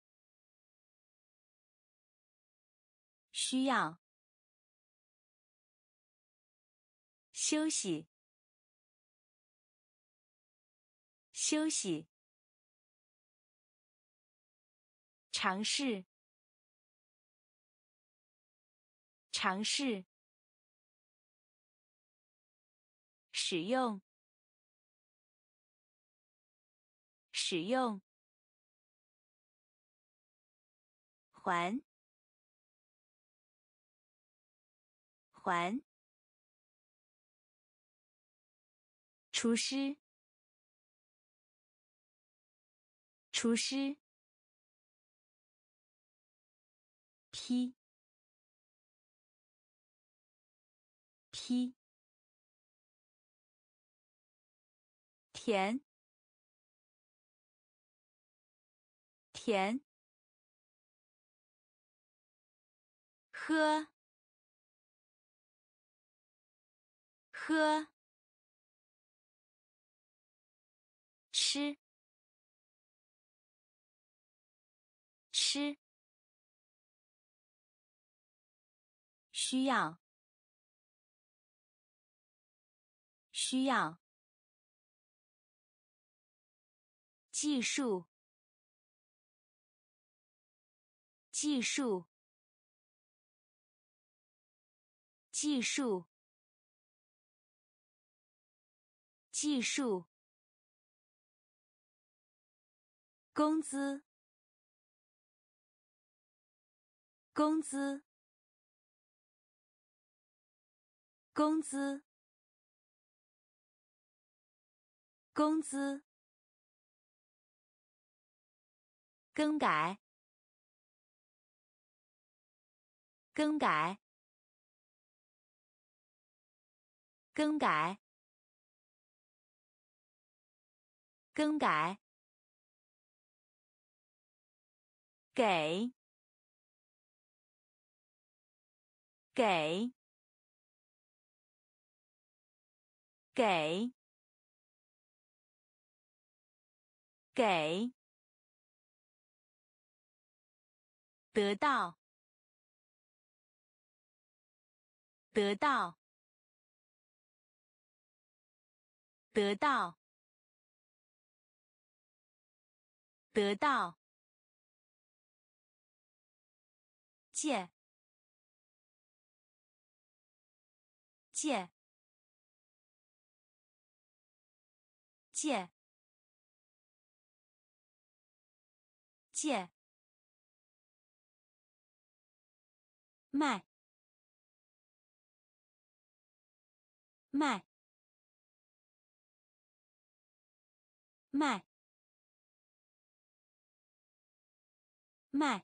需要，休息，休息，尝试，尝试，使用，使用， 还还厨师厨师批批甜甜喝喝吃吃需要需要技术技术技术技术工资工资工资工资更改更改更改更改给给给给得到得到得到得到借借借借卖卖卖卖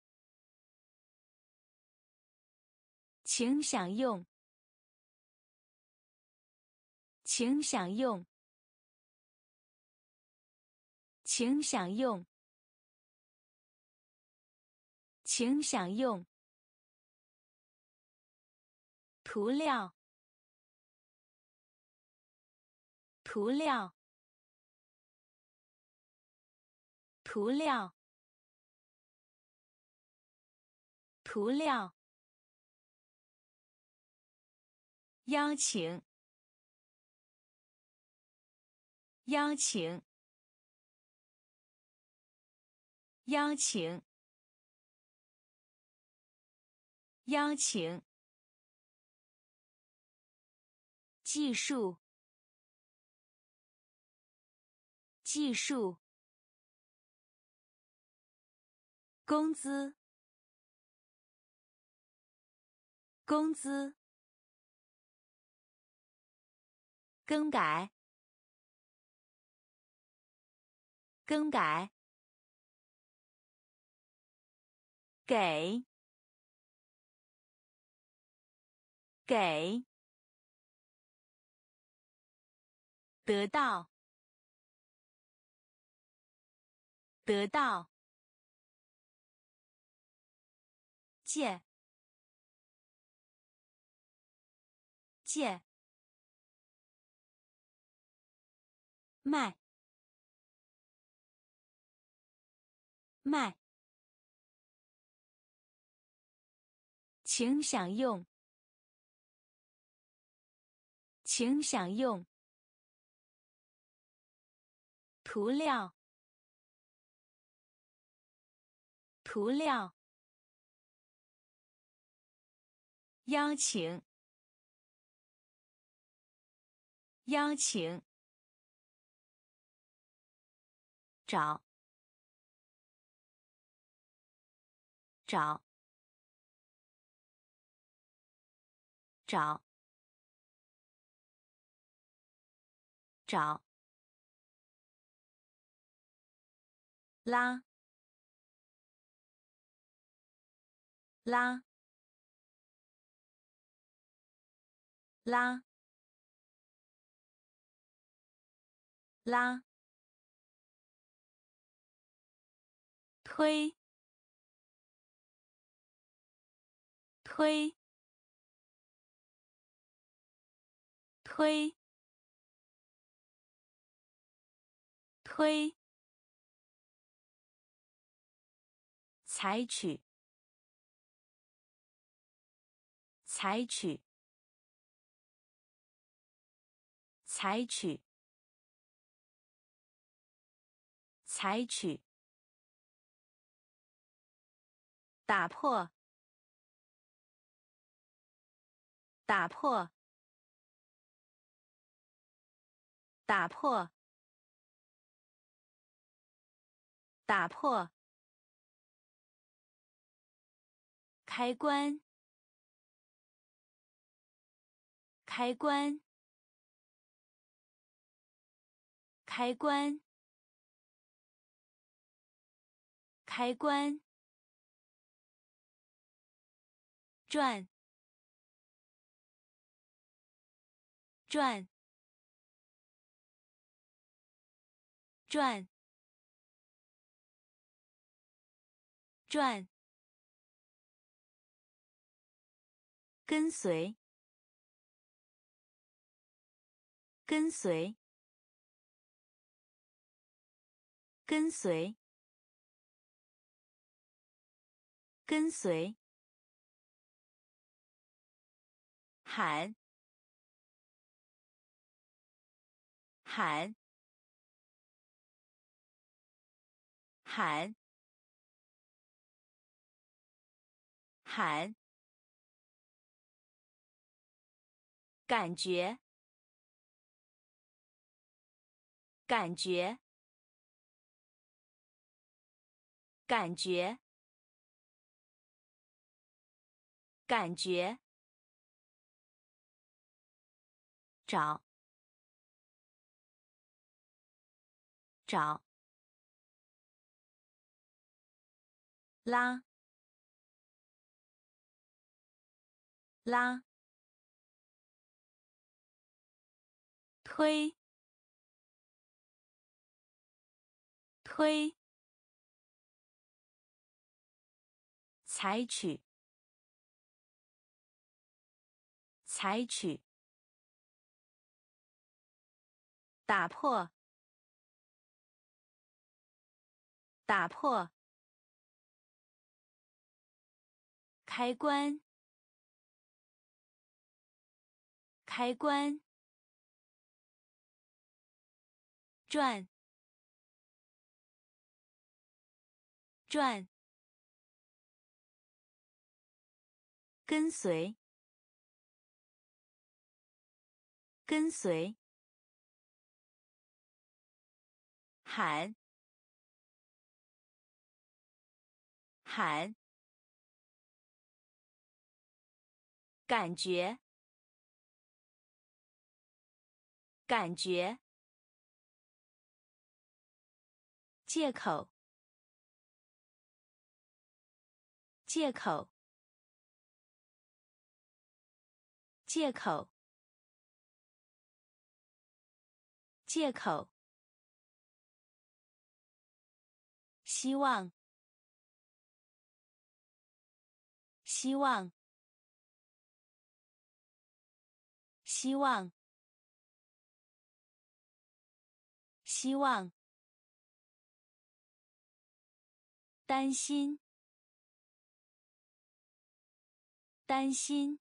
请享用请享用请享用请享用涂料涂料涂料涂料邀请邀请邀请邀请技术技术工资工资更改更改给给得到得到借借卖卖请享用请享用涂料涂料邀请邀请找找找找拉拉拉拉推推推推采取采取采取采取打破打破打破打破开关开关开关开关转转转转跟随跟随跟随跟随喊喊喊喊感觉感觉感觉感觉找找拉拉推推采取采取打破打破开关开关转转跟随跟随喊喊感觉感觉借口借口借口借口希望希望希望希望担心担心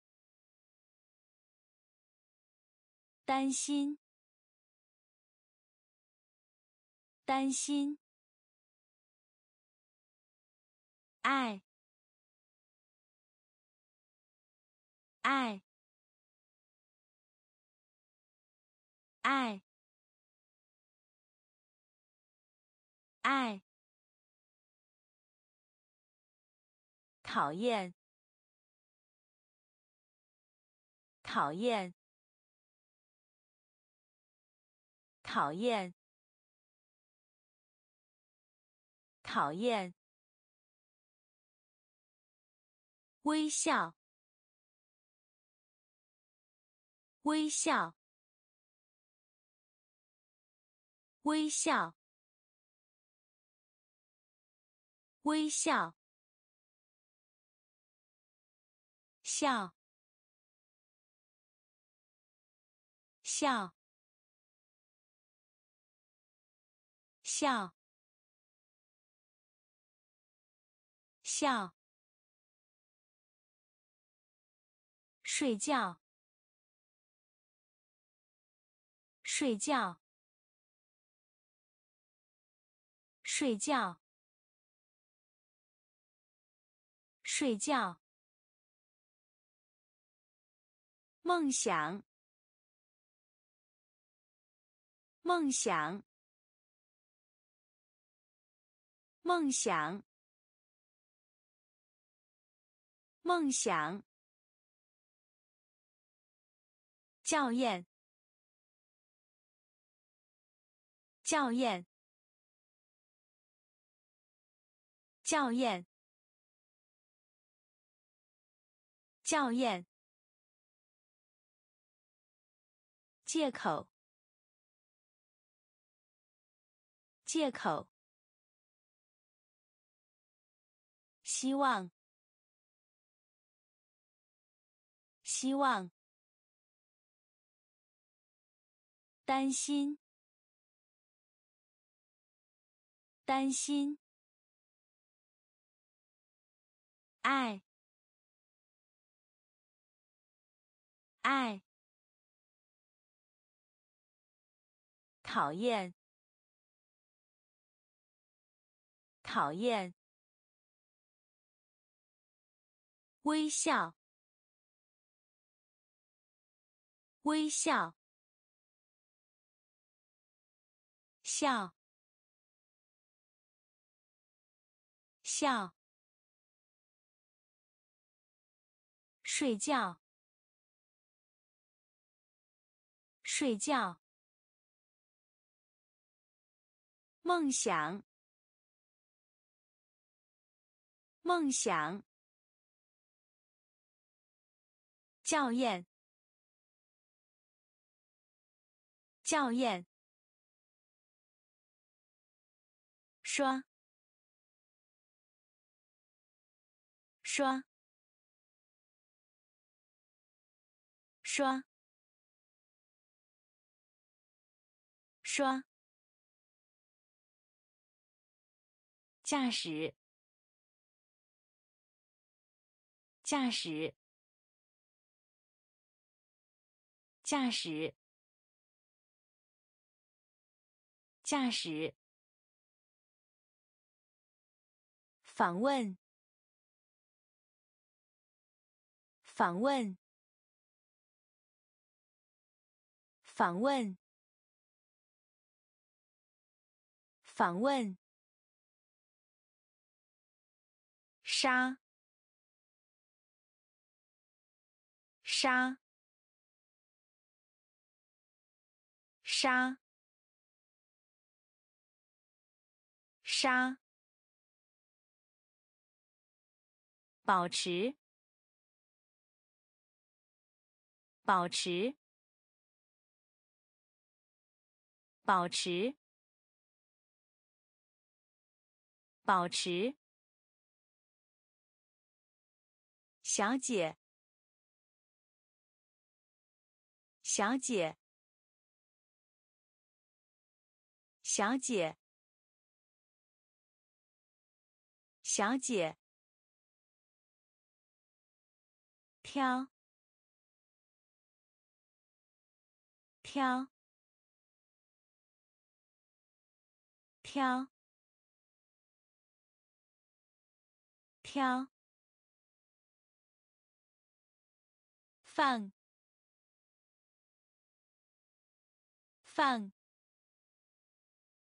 担心担心爱爱爱爱讨厌，讨厌，讨厌，讨厌。微笑，微笑，微笑，微笑，笑，笑，笑，笑。睡觉，睡觉，睡觉，睡觉。梦想，梦想，梦想，梦想。校验，校验，校验，校验。借口，借口。希望，希望。担心，担心。爱，爱。讨厌，讨厌。微笑，微笑，笑，笑。睡觉，睡觉。梦想，梦想。校验，校验。刷，刷，刷，刷。驾驶，驾驶，驾驶，驾驶。访问，访问，访问，访问。杀，杀，杀，杀。保持，保持，保持，保持。小姐，小姐，小姐，小姐。挑，挑，挑，挑。放，放，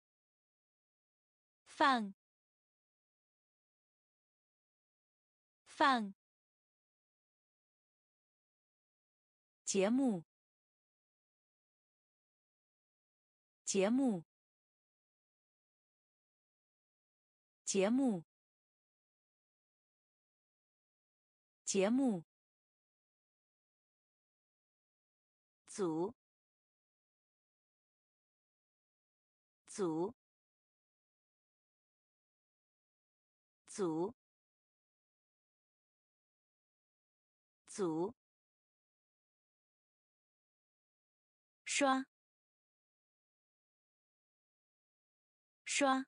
放， 放节目节目节目节目组组组组刷刷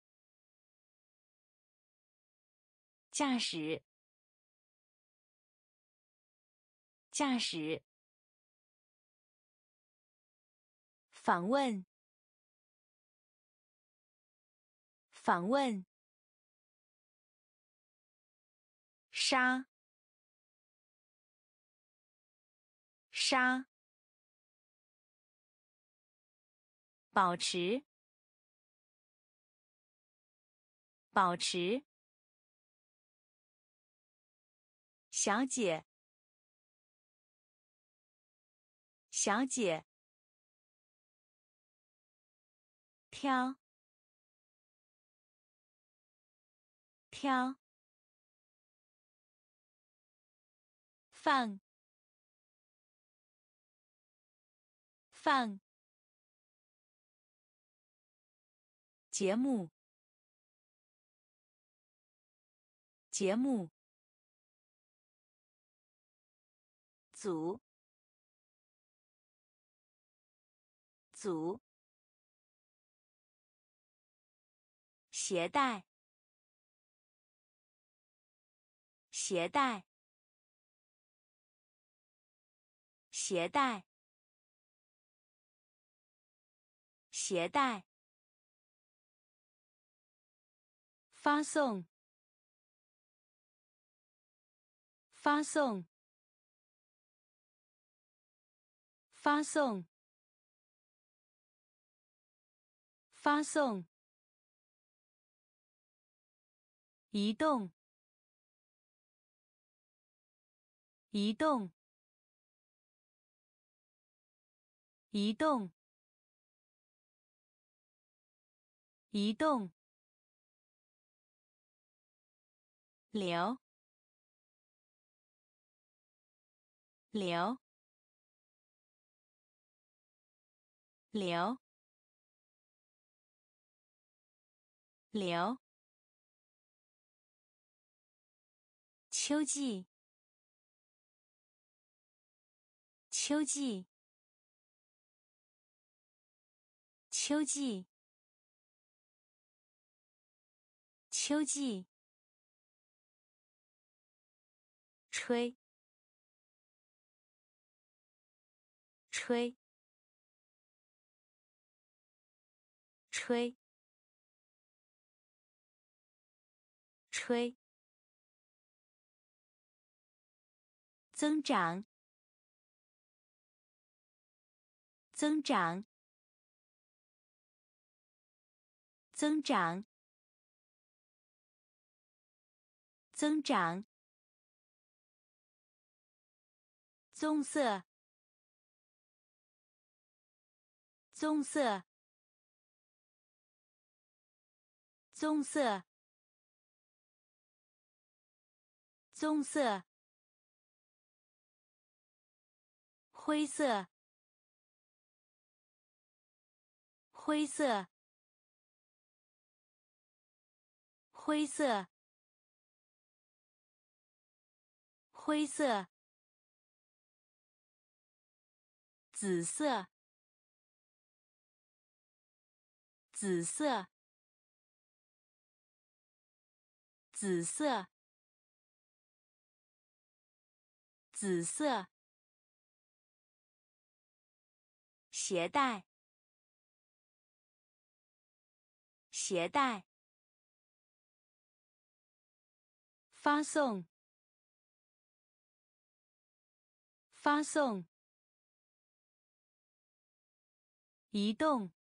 驾驶驾驶访问访问杀杀保持保持小姐小姐挑挑放放节目节目组组携带携带携带携带发送发送发送发送移动移动移动移动流流流流秋季秋季秋季秋季吹吹吹吹增长增长增长增长棕色棕色棕色棕色灰色灰色灰色灰色紫色紫色紫色紫色携带携带发送发送移动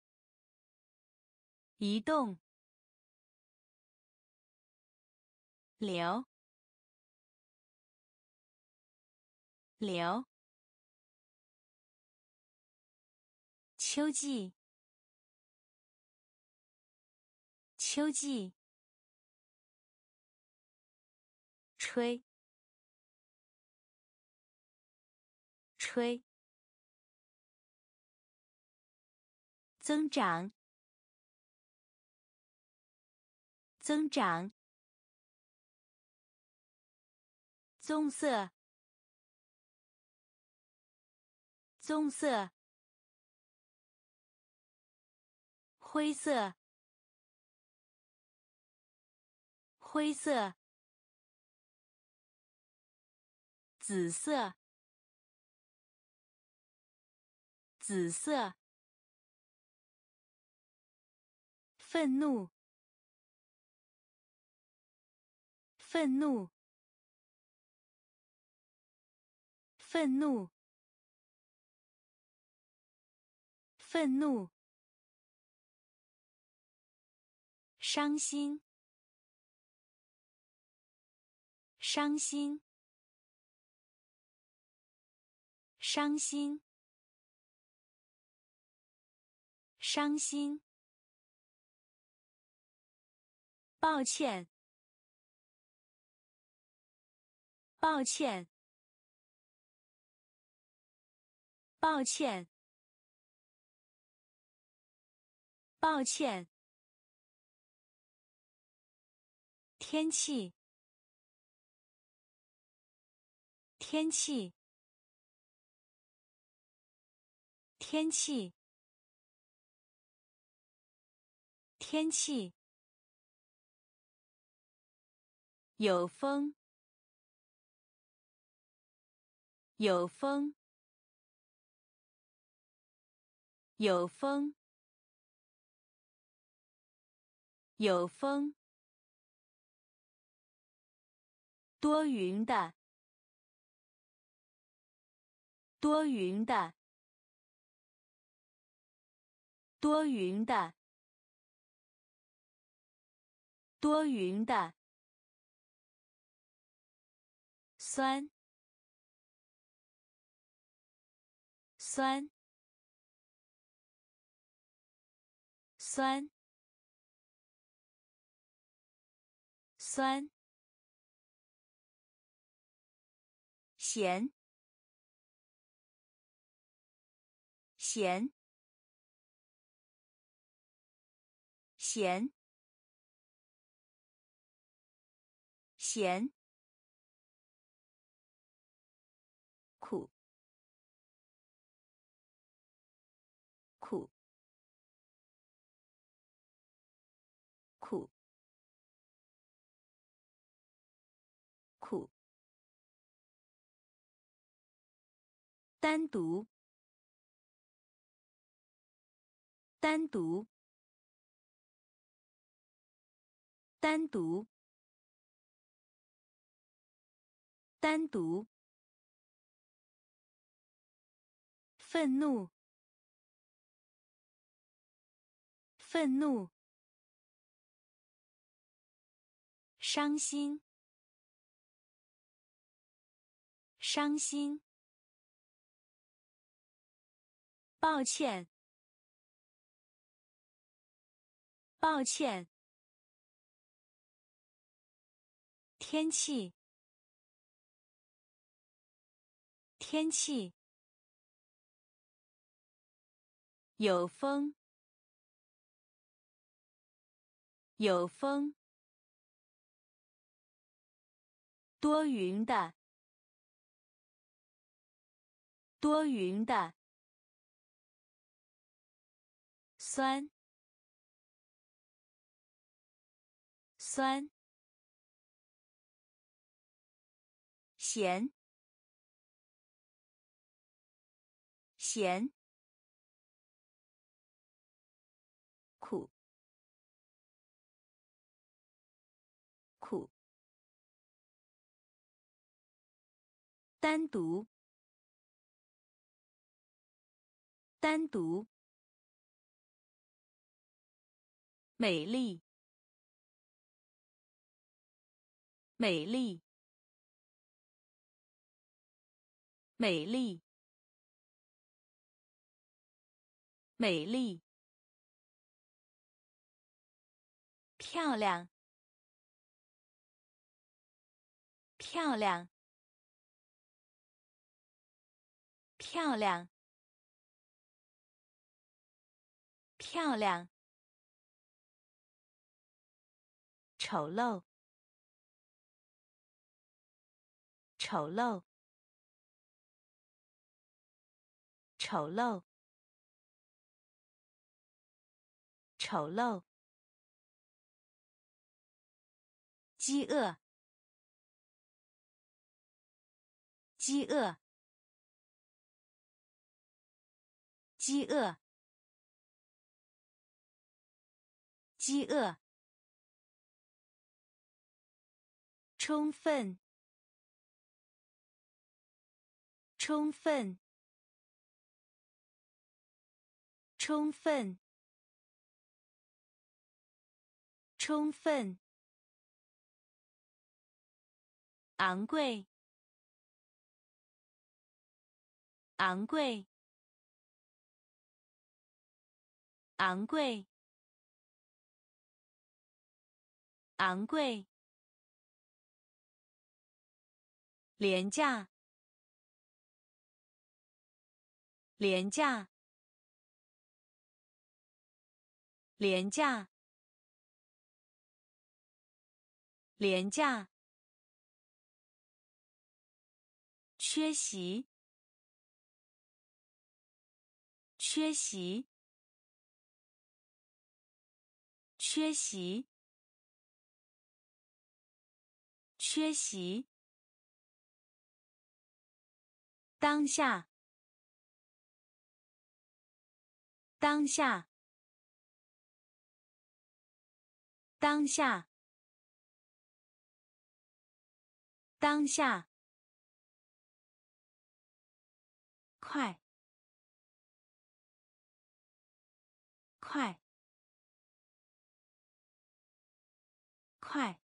移动流，流，秋季，秋季，吹，吹，增长，增长，棕色，棕色，灰色，灰色，紫色，紫色，愤怒，愤怒，愤怒，愤怒，伤心，伤心，伤心，伤心，抱歉，抱歉，抱歉，抱歉，天气，天气，天气，天气，有风，有风，有风，有风，多云的，多云的，多云的，多云的，酸，酸，酸，酸，咸，咸，咸，咸，苦，苦，苦，苦，单独，单独，单独，单独，愤怒，愤怒，伤心，伤心，抱歉，抱歉，天气，天气，有风，有风，多云的，多云的，酸，酸，咸，咸，苦，苦，单独，单独，美丽， 美丽，美丽，美丽，漂亮，漂亮，漂亮，漂亮，丑陋，丑陋，丑陋，丑陋，饥饿，饥饿，饥饿，饥饿，充分，充分，充分，充分，昂贵，昂贵，昂贵，昂贵，廉价，廉价，廉价，廉价，缺席，缺席，缺席，缺席，当下，当下，当下，当下，快，快，快，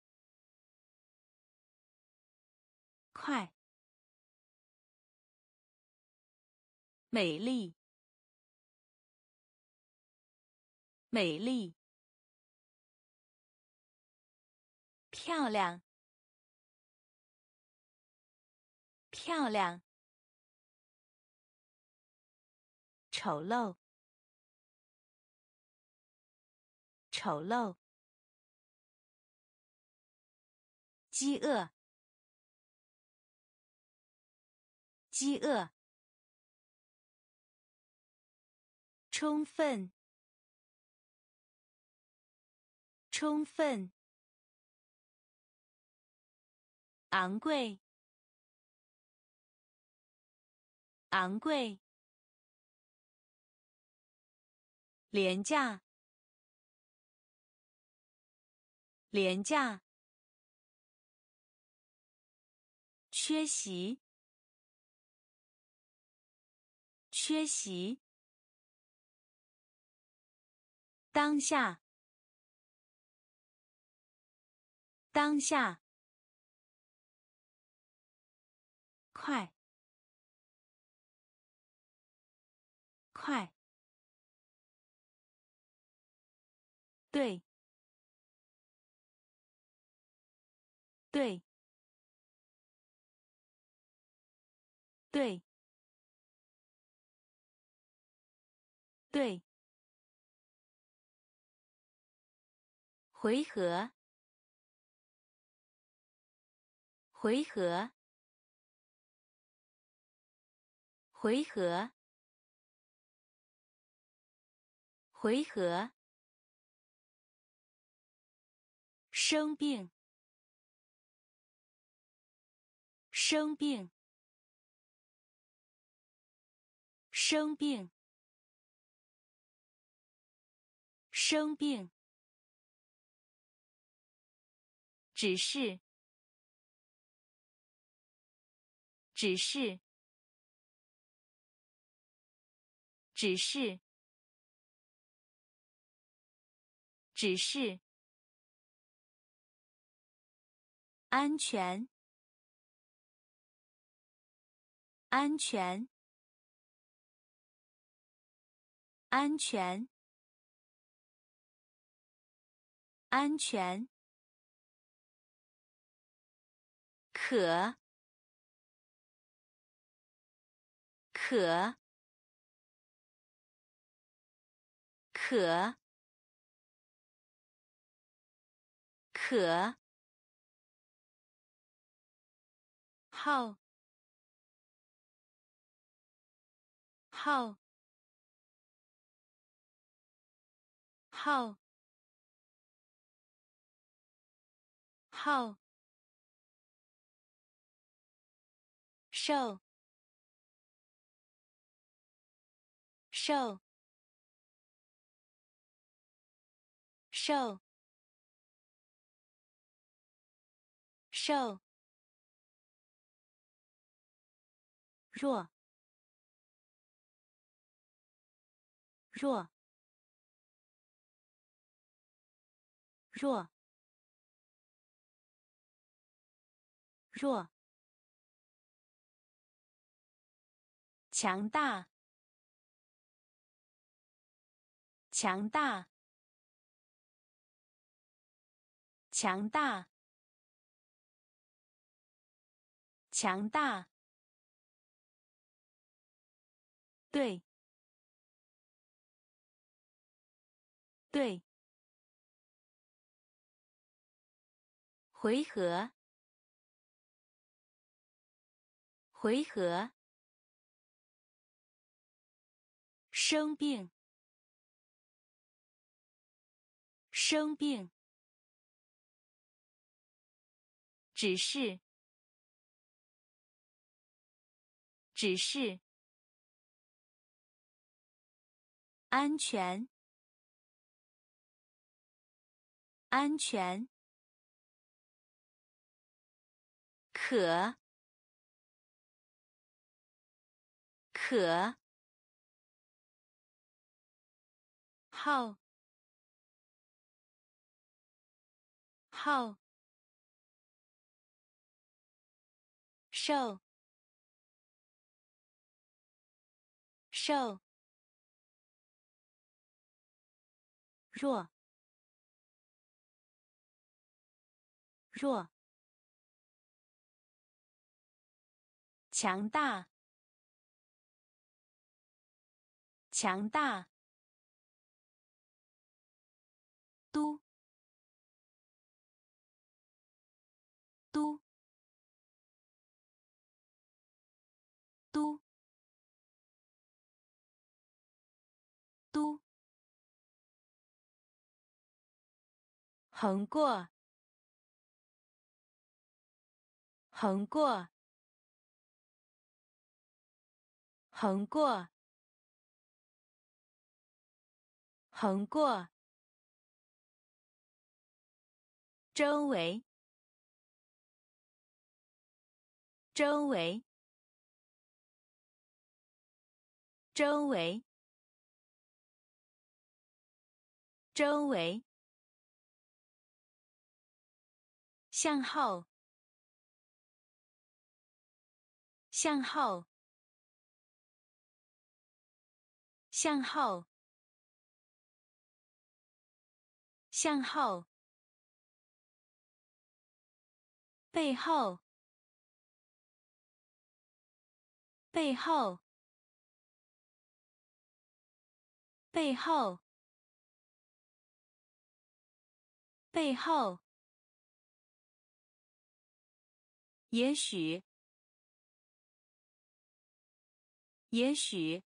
快，美丽，美丽，漂亮，漂亮，丑陋，丑陋，饥饿，饥饿，充分，充分，昂贵，昂贵，廉价，廉价，缺席，缺席，当下，当下，快，快，对，对，对，对，回合，回合，回合，回合，生病，生病，生病，生病，只是，只是，只是，只是， 安全，安全，安全，安全，可，可，可，可，号，号，号，号，瘦，瘦，瘦，瘦，弱，弱，弱，弱，强大，强大，强大，强大，对，对，回合，回合，生病，生病，指示，指示，安全，安全，可，可，号，号，瘦，瘦，弱，弱，强大，强大，都，都，都，都，横过，横过，横过，横过，周围，周围，周围，周围，向后，向后，向后，向后，背后，背后，背后，背后，也许，也许，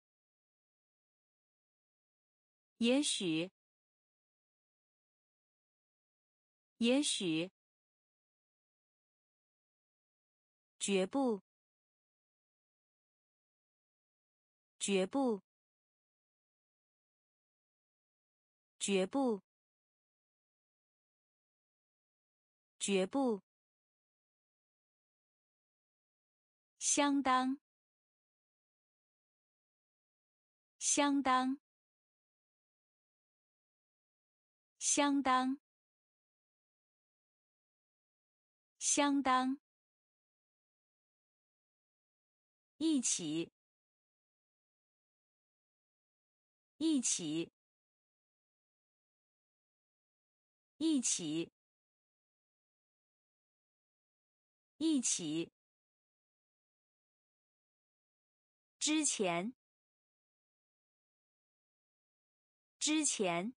也许，也许，绝不，绝不，绝不，绝不，相当，相当，相当， 相当，一起，一起，一起，一起，之前，之前，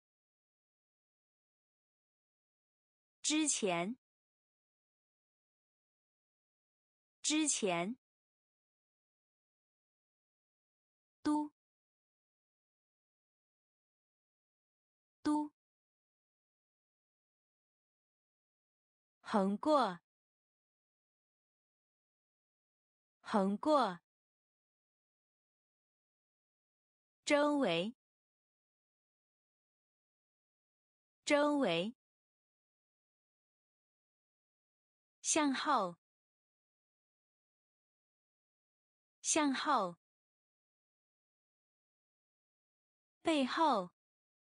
之前，之前，都，都，横过，横过，周围，周围，向后，向后，背后，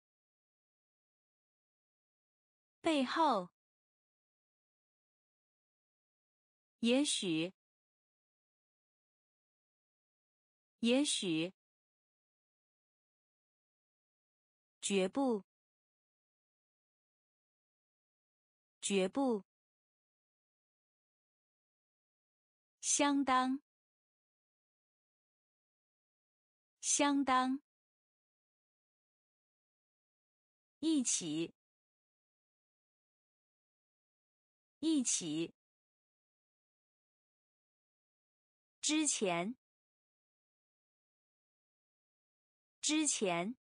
背后，也许，也许，绝不，绝不，相当，相当，一起，一起，之前，之前，